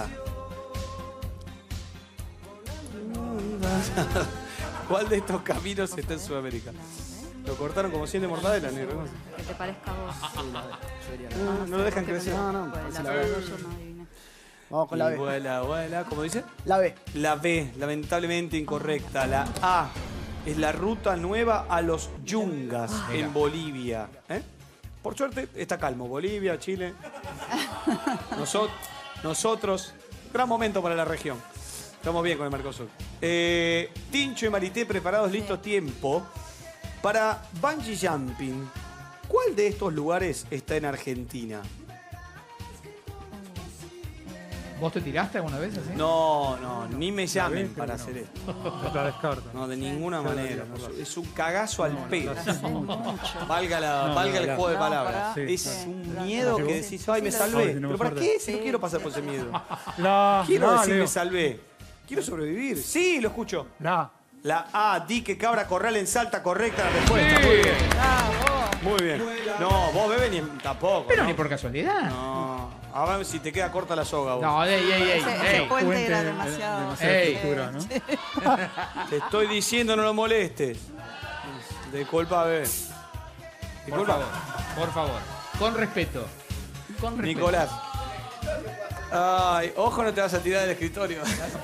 ¿Cuál de estos caminos está en Sudamérica? Lo cortaron como 100 de mortadela, negro. Que te parezca a vos. No lo dejan crecer. No, Pues sí, la la C B. yo no adiviné. Vamos con la Y B. vuela, vuela. ¿Cómo dice? La B. La B, lamentablemente incorrecta. La A es la ruta nueva a los Yungas en Bolivia. Por suerte está calmo. Bolivia, Chile. Nosotros, gran momento para la región. Estamos bien con el Mercosur. Tincho y Marité preparados, listo, tiempo. Para bungee jumping, ¿cuál de estos lugares está en Argentina? ¿Vos te tiraste alguna vez así? No, ni me llamen para hacer esto. La descarto. No, de ninguna manera. No, es un cagazo al pelo. Mucho. Valga el juego de palabras. Sí. Es un miedo que decís, ay, me salvé. ¿Pero para qué? Si no quiero pasar por ese miedo. Quiero decir, me salvé. Quiero sobrevivir. Sí, lo escucho. La A, dique, cabra, corral en Salta, correcta la respuesta. Muy bien. Muy bien. No, vos bebé ni tampoco. Pero ¿no? ni por casualidad. No. A ver si te queda corta la soga vos. No, ey. Ese puente era demasiado. Ey. estructura, ¿no? Te estoy diciendo, no lo molestes. Disculpa, bebé. Por favor, por favor. Con respeto. Con respeto. Nicolás. Ay, ojo, no te vas a tirar del escritorio.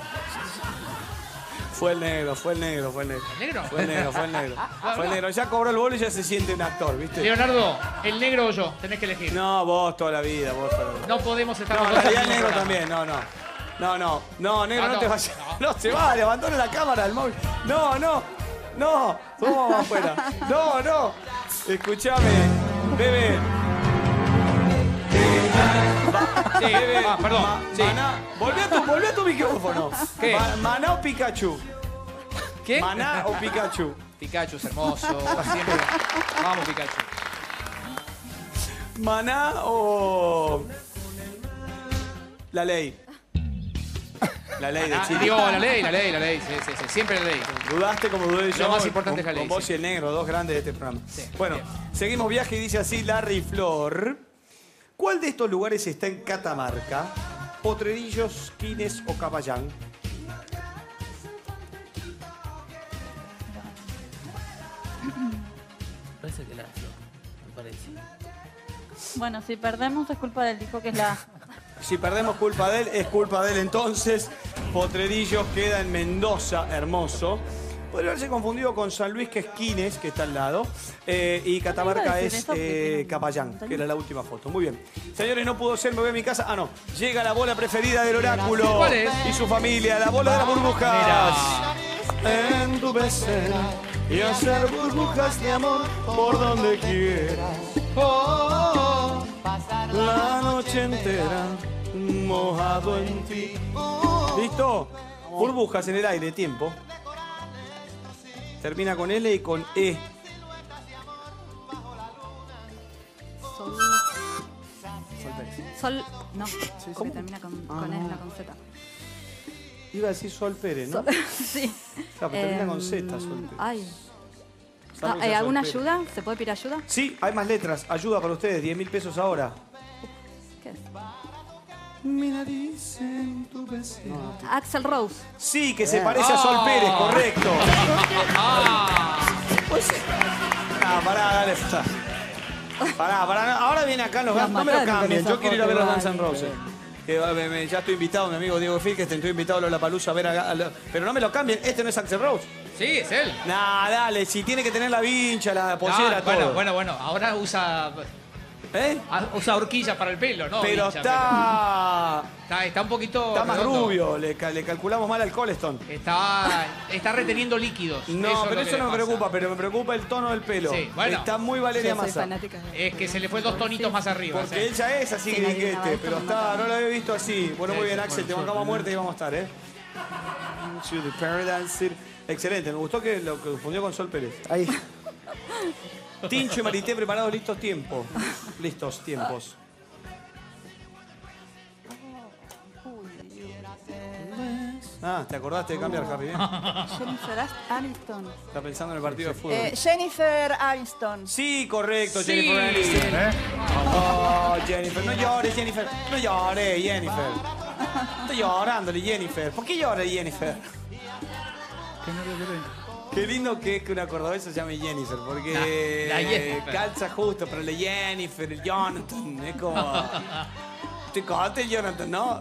Fue el negro. ¿El negro? Fue el negro. Ya cobró el bolo y ya se siente un actor, ¿viste? Leonardo, ¿el negro o yo? Tenés que elegir. No, vos toda la vida, No podemos estar No, los en dos en realidad el el negro mismo también, programa. No, negro, no No, te vayas. No se va, levantó la cámara del móvil. No. Vamos afuera. No. Escuchame, bebé. Sí, Bebé, perdón. Sí. Maná, volvé a tu micrófono. ¿Qué? ¿Maná o Pikachu? ¿Qué? ¿Maná o Pikachu? Pikachu es hermoso. Siempre. Vamos, Pikachu. ¿Maná o la ley? La ley de Chile. Digo, la ley. Sí. Siempre la ley. Dudaste como dudé yo. Lo más importante es la ley, Con vos sí. y el negro, dos grandes de este programa. Sí, Bueno, bien. seguimos viaje y dice así Larry Flor. ¿Cuál de estos lugares está en Catamarca? Potrerillos, Quines o Capayán. Parece que la flor, me parece. Bueno, si perdemos es culpa del dijo que es la... Si perdemos culpa de él, es culpa de él entonces. Potrerillos queda en Mendoza, hermoso. Podría haberse confundido con San Luis, que es Quines, que está al lado. Y Catamarca es Capayán, que era la última foto. Muy bien. Señores, no pudo ser, me voy a mi casa. Ah, no. Llega la bola preferida del oráculo. ¿Cuál es? Y su familia, la bola de las burbujas. En tu pecera y hacer burbujas de amor por donde quieras. Oh, la noche entera mojado en ti. ¿Listo? Burbujas en el aire, tiempo. Termina con L y con E. Sol. No, porque termina con E, no con Z. Iba a decir Sol Pérez, ¿no? Sí. Claro, pero termina con Z, Sol Pérez. Ay. Salvo que sea ¿Alguna Sol Pérez. ayuda? ¿Se puede pedir ayuda? Sí, hay más letras. Ayuda para ustedes, 10.000 pesos ahora. ¿Qué es? Mi nariz en tu pecera. Axel Rose. Sí, que se parece a Sol Pérez, correcto. Pues, pará, dale. Pará. Ahora viene acá los no me lo cambien. Yo quiero ir a ver los Guns N' Roses. Que, ya estoy invitado, mi amigo Diego Fil, que estoy invitado a Lollapalooza a ver pero no me lo cambien, este no es Axl Rose. Sí, es él. Nah, dale, si tiene que tener la vincha, la pollera, todo. Bueno. Ahora usa horquillas para el pelo, ¿no? Pero vincha, está un poquito. Está más redondo. rubio, le calculamos mal al Coleston. Está reteniendo líquidos. No, pero eso no me preocupa, pero me preocupa el tono del pelo. Sí, bueno. Está muy Valeria Massa. Es que se le fue 2 tonitos más arriba. Porque él ya es así griquete, pero no lo había visto así. Bueno, muy bien, Axel, te bancamos a muerte y vamos a estar, ¿eh? To the Paradise. Excelente, me gustó que lo confundió con Sol Pérez. Ahí. Tincho y Marité preparados, listos tiempos. Listos tiempos. ¿Te acordaste de cambiar, Harry? Jennifer Aniston. Está pensando en el partido de fútbol. Jennifer Aniston. Sí, correcto, Sí. Jennifer Aniston. Oh, Jennifer, no llores, Jennifer. No llores, Jennifer. Estoy llorándole, Jennifer. ¿Por qué llora Jennifer? Que no lo querés. Qué lindo que es que una cordobesa se llame Jennifer, porque La Jennifer. calza justo, pero el Jennifer, el Jonathan, es como... Te contaste el Jonathan, ¿no?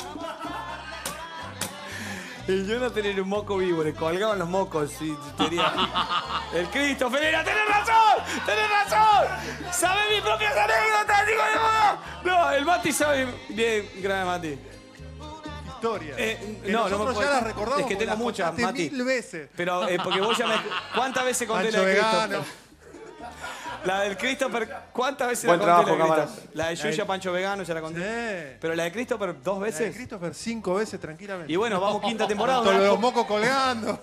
El Jonathan era un moco vivo, le colgaban los mocos y tenía... El Christopher era, ¡tenés razón! ¡Sabe mis propias anécdotas, digo de modo! No, el Mati sabe bien, grande Mati. Historia. No me nosotros puedo- ya las recordamos. Es que tengo porque las muchas, contaste Mati. 1000 veces. Pero porque vos ya me... ¿Cuántas veces conté Pancho la de Vegano. Christopher? La del Christopher, ¿cuántas veces Buen la conté trabajo, la de cámara. Christopher? La de Yuya, Pancho Vegano, ya la conté. Sí. Pero la de Christopher, ¿2 La de veces? Christopher 5 veces tranquilamente. Y bueno, vamos quinta temporada. Con los mocos colgando.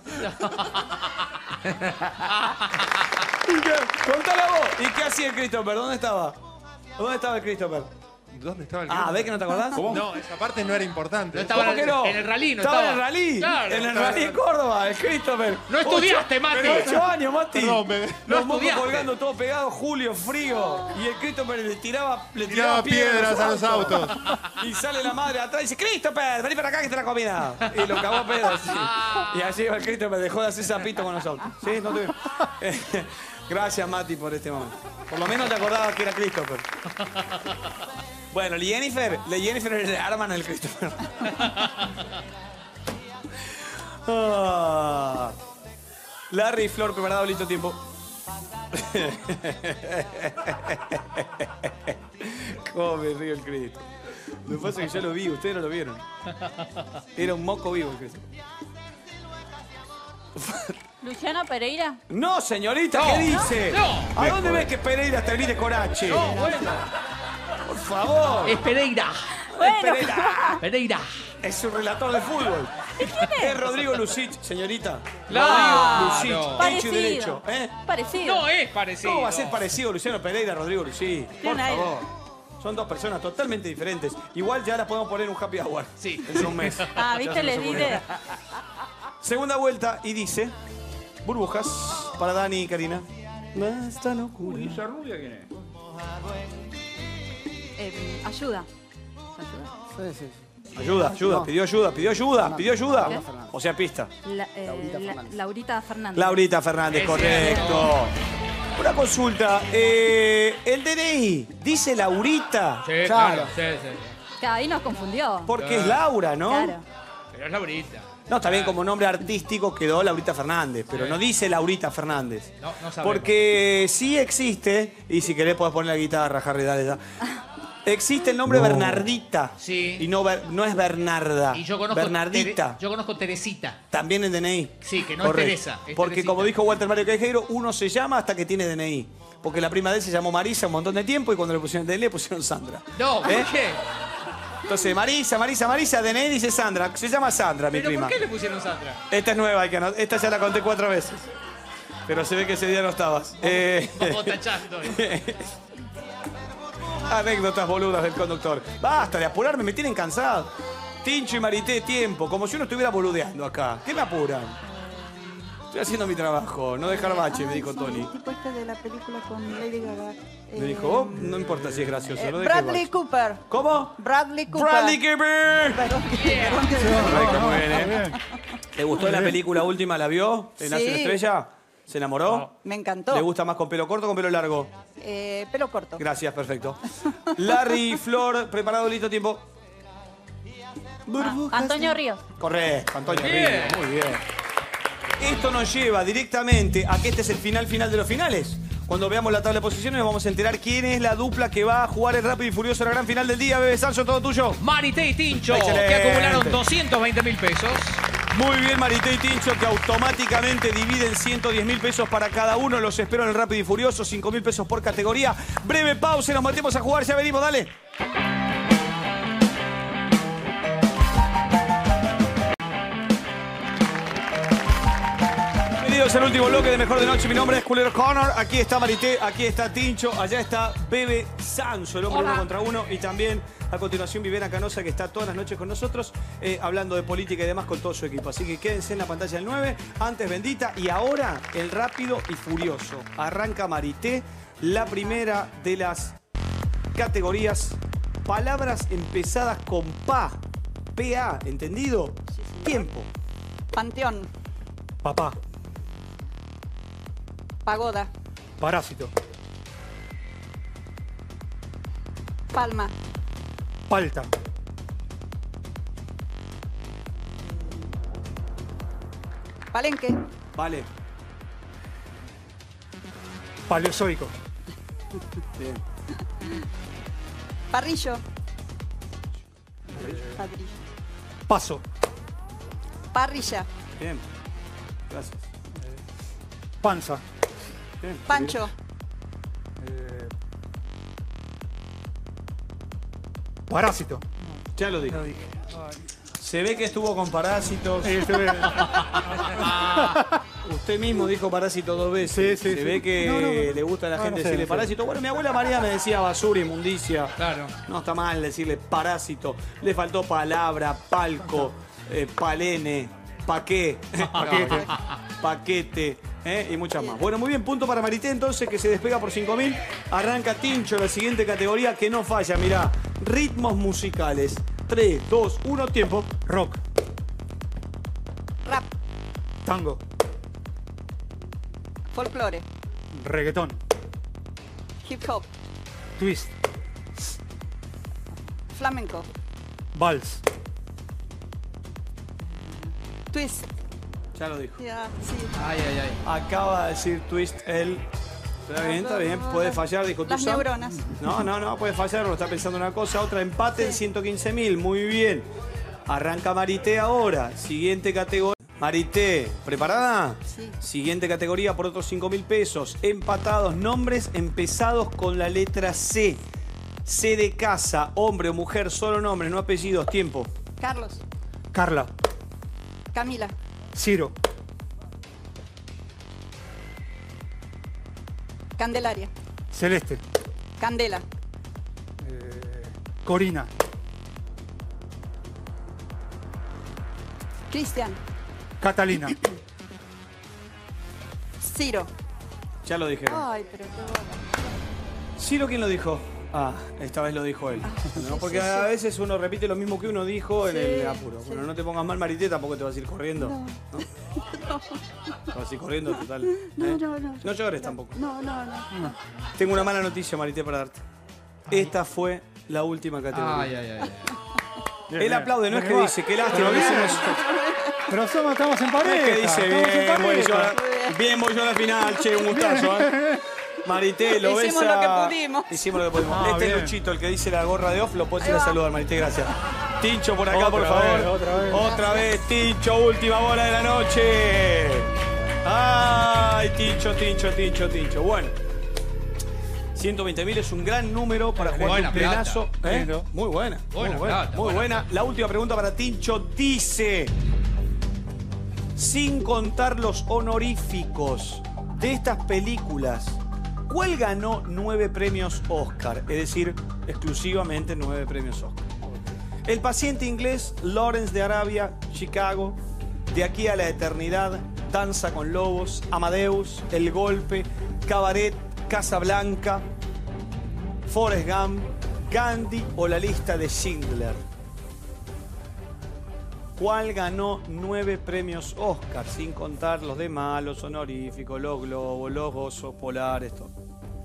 Contala vos. ¿Y qué hacía el Christopher? ¿Dónde estaba? ¿Dónde estaba el Christopher? ¿Dónde estaba el ¿ves que no te acordás? No, esa parte no era importante. No estaba ¿Cómo que no? en el rally, no estaba. estaba. En el rally. Claro. En el rally de Córdoba, el Christopher. No estudiaste, Mati. Pero 8 años, Mati. Perdón, Los mocos estudiaste. colgando todo pegado, Julio, frío. Y el Christopher le tiraba piedras a los autos. Y sale la madre atrás y dice, Christopher, vení para acá que está la comida. Y lo cagó a pedos. Sí. Y allí va el Christopher, dejó de hacer zapito con los autos. ¿Sí? No te... Gracias, Mati, por este momento. Por lo menos te acordabas que era Christopher. Bueno, la Jennifer es la hermana del Christopher. Larry y Flor, preparado, listo, tiempo. ¿Cómo me río el Cristo? Lo que pasa es que yo lo vi, ustedes no lo vieron. Era un moco vivo el Cristo. ¿Luciana Pereira? No, señorita, No, ¿qué dice? no. ¿A dónde ves que Pereira termine con H? No, bueno. Por favor. Es Pereira. Bueno. Pereira. Pereira. Es un relator de fútbol. ¿Quién es? Es Rodrigo Lucich, señorita. Claro. Rodrigo Lucich, hecho y Parecido. derecho. Parecido. No es parecido. ¿Cómo va a ser parecido Luciano Pereira a Rodrigo Lucich? Por Tiene aire. favor. Son dos personas totalmente diferentes. Igual ya las podemos poner en un happy hour. Sí. En un mes. Ah, Ya ¿viste? se Le nos di ocurrió. de... Segunda vuelta y dice... Burbujas para Dani y Karina. Esta locura. ¿Y esa rubia quién es? Ayuda. Sí, sí. Ayuda, ayuda, No. pidió ayuda, pidió ayuda, pidió ayuda. ¿Qué? O sea, pista. Laurita Fernández. Laurita Fernández, Es correcto. Una consulta. El DNI dice Laurita Sí, Claro. claro. Sí, sí. Que ahí nos confundió. porque es Laura, ¿no? Claro. Pero es Laurita. No, está bien, como nombre artístico quedó Laurita Fernández, pero Sí. no dice Laurita Fernández. No, no sabemos. Porque sí existe, y si querés podés poner la guitarra, Harry, dale ya. Existe el nombre Bernardita. Sí. Y no, no es Bernarda. Y yo conozco Bernardita. yo conozco Teresita. También el DNI. Sí, que no es Teresa, es Porque Teresita. como dijo Walter Mario Quejero, uno se llama hasta que tiene DNI. Porque la prima de él se llamó Marisa un montón de tiempo y cuando le pusieron DNI le pusieron Sandra. No, ¿por ¿Eh? qué? Entonces, Marisa, DNI dice Sandra. Se llama Sandra, mi ¿Pero prima. por qué le pusieron Sandra? Esta es nueva, esta ya la conté 4 veces. Pero se ve que ese día no estabas. Vamos tachando. Anécdotas boludas del conductor. Basta de apurarme, me tienen cansado. Tincho y Marité, tiempo. Como si uno estuviera boludeando acá. ¿Qué me apuran? Estoy haciendo mi trabajo. No dejar bache, me dijo Tony. El tipo este de la película con Lady Gaga. Me dijo, oh, no importa si es gracioso. No dejes Bradley bache. Cooper. ¿Cómo? Bradley Cooper. Bradley Cooper. Perdón, Yeah. perdón que- Correcto, muy bien, Está ¿eh? bien. ¿Le gustó la película última? ¿La vio? ¿En Nace una Sí. estrella? ¿Se enamoró? Me encantó. ¿Le gusta más con pelo corto o con pelo largo? Pelo corto. Gracias, perfecto. Larry, Flor, preparado, listo, tiempo. Antonio Ríos. Correcto, Antonio Bien. Ríos, muy bien. Esto nos lleva directamente a que este es el final de los finales. Cuando veamos la tabla de posiciones nos vamos a enterar quién es la dupla que va a jugar el Rápido y Furioso en la gran final del día. Bebe Sanso, todo tuyo. Marité y Tincho, Excelente. que acumularon 220.000 pesos. Muy bien, Marité y Tincho, que automáticamente dividen 110.000 pesos para cada uno. Los espero en el Rápido y Furioso, 5.000 pesos por categoría. Breve pausa y nos metemos a jugar. Ya venimos, dale. Bienvenidos al último bloque de Mejor de Noche. Mi nombre es Culero Connor. Aquí está Marité, aquí está Tincho, allá está Bebe Sanso, el hombre 1 contra 1. Y también a continuación Viviana Canosa, que está todas las noches con nosotros, hablando de política y demás con todo su equipo. Así que quédense en la pantalla del 9. Antes Bendita y ahora el Rápido y Furioso. Arranca Marité, la primera de las categorías. Palabras empezadas con PA. PA, ¿entendido? Tiempo. Panteón. Papá. Pagoda. Parásito. Palma. Palta. Palenque. Vale. Paleozoico. Bien. Parrillo. Padrillo. Paso. Parrilla. Bien. Gracias. Panza. Bien. Pancho. Parásito. Ya lo dije. Se ve que estuvo con parásitos. Usted mismo dijo parásito 2 veces. Sí, sí, Se sí. ve que No, no. le gusta a la No, gente no sé, decirle no sé. parásito. Bueno, mi abuela María me decía basura, inmundicia. Claro. No está mal decirle parásito. Le faltó palabra, palco, palene, paqué, Paquete. paquete. Y muchas más. Bueno, muy bien, punto para Marité entonces, que se despega por 5.000. Arranca Tincho, la siguiente categoría que no falla. Mirá, ritmos musicales. 3, 2, 1, tiempo. Rock. Rap. Tango. Folclore. Reggaetón. Hip hop. Twist. Flamenco. Vals. Twist. Ya lo dijo. Ya, sí. Ay, ay, ay. Acaba de decir twist él. Está bien, puede fallar, dijo Las Tusa. neuronas. No, puede fallar, lo está pensando una cosa, otra, empate en 115.000, muy bien. Arranca Marité ahora, siguiente categoría. Marité, ¿preparada? Sí. Siguiente categoría por otros 5.000 pesos. Empatados, nombres empezados con la letra C. C de casa, hombre o mujer, solo nombres, no apellidos. Tiempo. Carlos. Carla. Camila. Ciro. Candelaria. Celeste. Candela. Corina. Cristian. Catalina. Ciro. Ya lo dijeron. Ay, pero qué bueno. ¿Ciro quién lo dijo? Ah, esta vez lo dijo él. ¿No? Porque a veces uno repite lo mismo que uno dijo en el apuro. sí. Bueno, no te pongas mal, Marité, tampoco te vas a ir corriendo. No. ¿No? Te vas a ir corriendo, total. No. No llores tampoco. No. Tengo una mala noticia, Marité, para darte. Esta fue la última categoría. Ay. Él aplaude, no es que dice, qué lástima que hicimos. Pero estamos en No es pareja. que dice, bien, voy yo a la final, che, un gustazo, Marité, lo ves Hicimos lo que pudimos. Hicimos lo que pudimos. Ah, Este bien. es Luchito, el que dice la gorra de off, lo puedes ir Ahí a va. saludar, Marité, gracias. Tincho por acá, por Otra favor. vez, otra vez. Otra vez, Tincho, última bola de la noche. Ay, Tincho. Bueno. 120.000 es un gran número para jugar Buena un plenazo. plata. Lindo. Muy buena. Buena plata, Muy buena buena. La última pregunta para Tincho dice: sin contar los honoríficos de estas películas, ¿cuál ganó 9 premios Oscar? Es decir, exclusivamente 9 premios Oscar. El paciente inglés, Lawrence de Arabia, Chicago, De aquí a la eternidad, Danza con lobos, Amadeus, El golpe, Cabaret, Casablanca, Forrest Gump, Gandhi o La lista de Schindler. ¿Cuál ganó 9 premios Oscar? Sin contar los demás, los honoríficos, los globos, los osos polares, todo.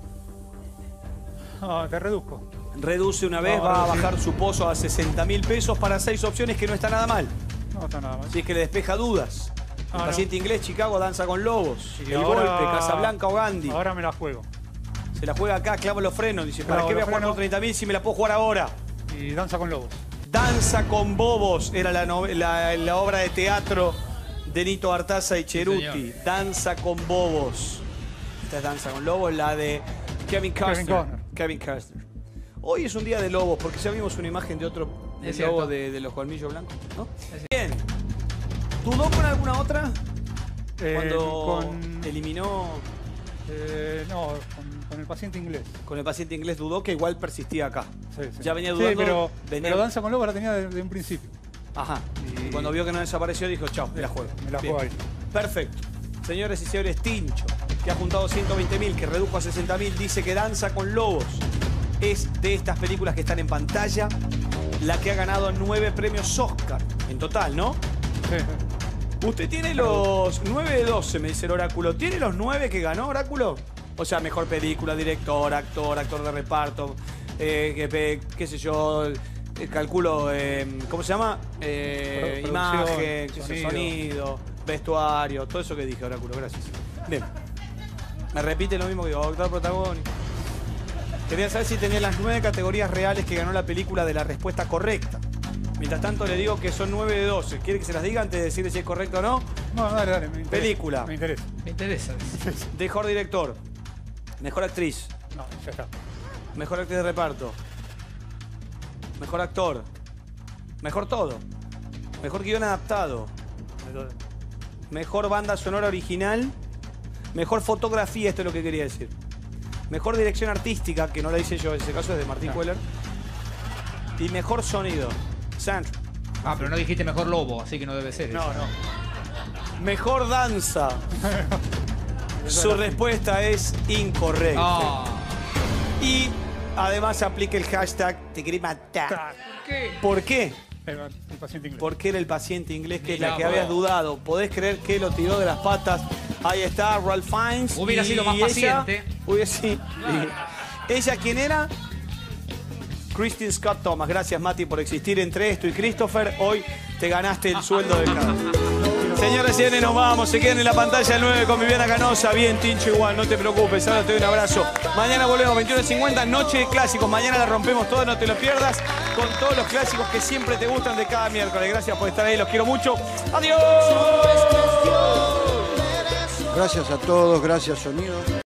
Te reduzco. Reduce una vez, No, va a reducir. bajar su pozo a 60.000 pesos para 6 opciones, que no está nada mal. No está nada mal. Si es que le despeja dudas. El Ah, paciente inglés, Chicago, Danza con lobos. Y El ahora- golpe, Casablanca o Gandhi. Ahora me la juego. Se la juega acá, clava los frenos. Dice, ¿para Clavo qué voy a los jugar por frenos. 30.000 si me la puedo jugar ahora? Y Danza con lobos. Danza con bobos era la obra de teatro de Nito Artaza y Cheruti. señor. Danza con bobos. Esta es Danza con lobos, la de Kevin Costner. Kevin Costner. Hoy es un día de lobos, porque ya vimos una imagen de otro Es del lobo cierto. de los colmillos blancos, ¿no? Bien. ¿Dudó con alguna otra? Cuando eliminó No, con el paciente inglés. con el paciente inglés, dudó que igual persistía acá. Sí, sí. Ya venía Sí, dudando. pero Danza con lobos la tenía de un principio. Ajá. Y cuando vio que no desapareció, dijo, chao, me la juego. Me la Bien. juego ahí. Perfecto. Señores y señores, Tincho, que ha juntado 120.000, que redujo a 60.000, dice que Danza con lobos es de estas películas que están en pantalla la que ha ganado 9 premios Oscar en total, ¿no? Sí. Usted tiene los 9 de 12, me dice el oráculo. ¿Tiene los 9 que ganó, oráculo? O sea, mejor película, director, actor de reparto, qué sé yo, calculo, ¿cómo se llama? Producción, Imagen, qué sé, sonido. sonido, vestuario, todo eso que dije, oráculo, gracias. Bien. Me repite lo mismo que digo, actor protagónico. Quería saber si tenía las 9 categorías reales que ganó la película de la respuesta correcta. Mientras tanto le digo que son 9 de 12. ¿Quiere que se las diga antes de decirle si es correcto o no? No, dale, me interesa. Película. Me interesa. Me interesa. Mejor director. Mejor actriz. No, ya está. Mejor actriz de reparto. Mejor actor. Mejor todo. Mejor guión adaptado. Mejor banda sonora original. Mejor fotografía, esto es lo que quería decir. Mejor dirección artística, que no la hice yo, en ese caso es de Martín Cuellar. Y mejor sonido. Sandro. Ah, pero no dijiste mejor lobo, así que no debe ser. No, eso. no. Mejor danza. Su respuesta es incorrecta. Ah, Y además aplica el hashtag te quería matar. ¿qué? ¿Por qué? El paciente inglés. Porque era el paciente inglés, que es Mirá la que habías vos. dudado. ¿Podés creer que lo tiró de las patas? Ahí está, Ralph Fiennes. Hubiera Y sido más ella- paciente. Sí. ¿Ella quién era? Kristen Scott Thomas. Gracias, Mati, por existir entre esto y Christopher. Hoy te ganaste el sueldo del canal. Señoras y señores, nos vamos. Se quedan en la pantalla el 9 con Viviana Canosa. Bien, Tincho, igual, no te preocupes. Ahora te doy un abrazo. Mañana volvemos, 21:50, noche de clásicos. Mañana la rompemos toda, no te lo pierdas. Con todos los clásicos que siempre te gustan de cada miércoles. Gracias por estar ahí, los quiero mucho. ¡Adiós! Gracias a todos, gracias Sonido.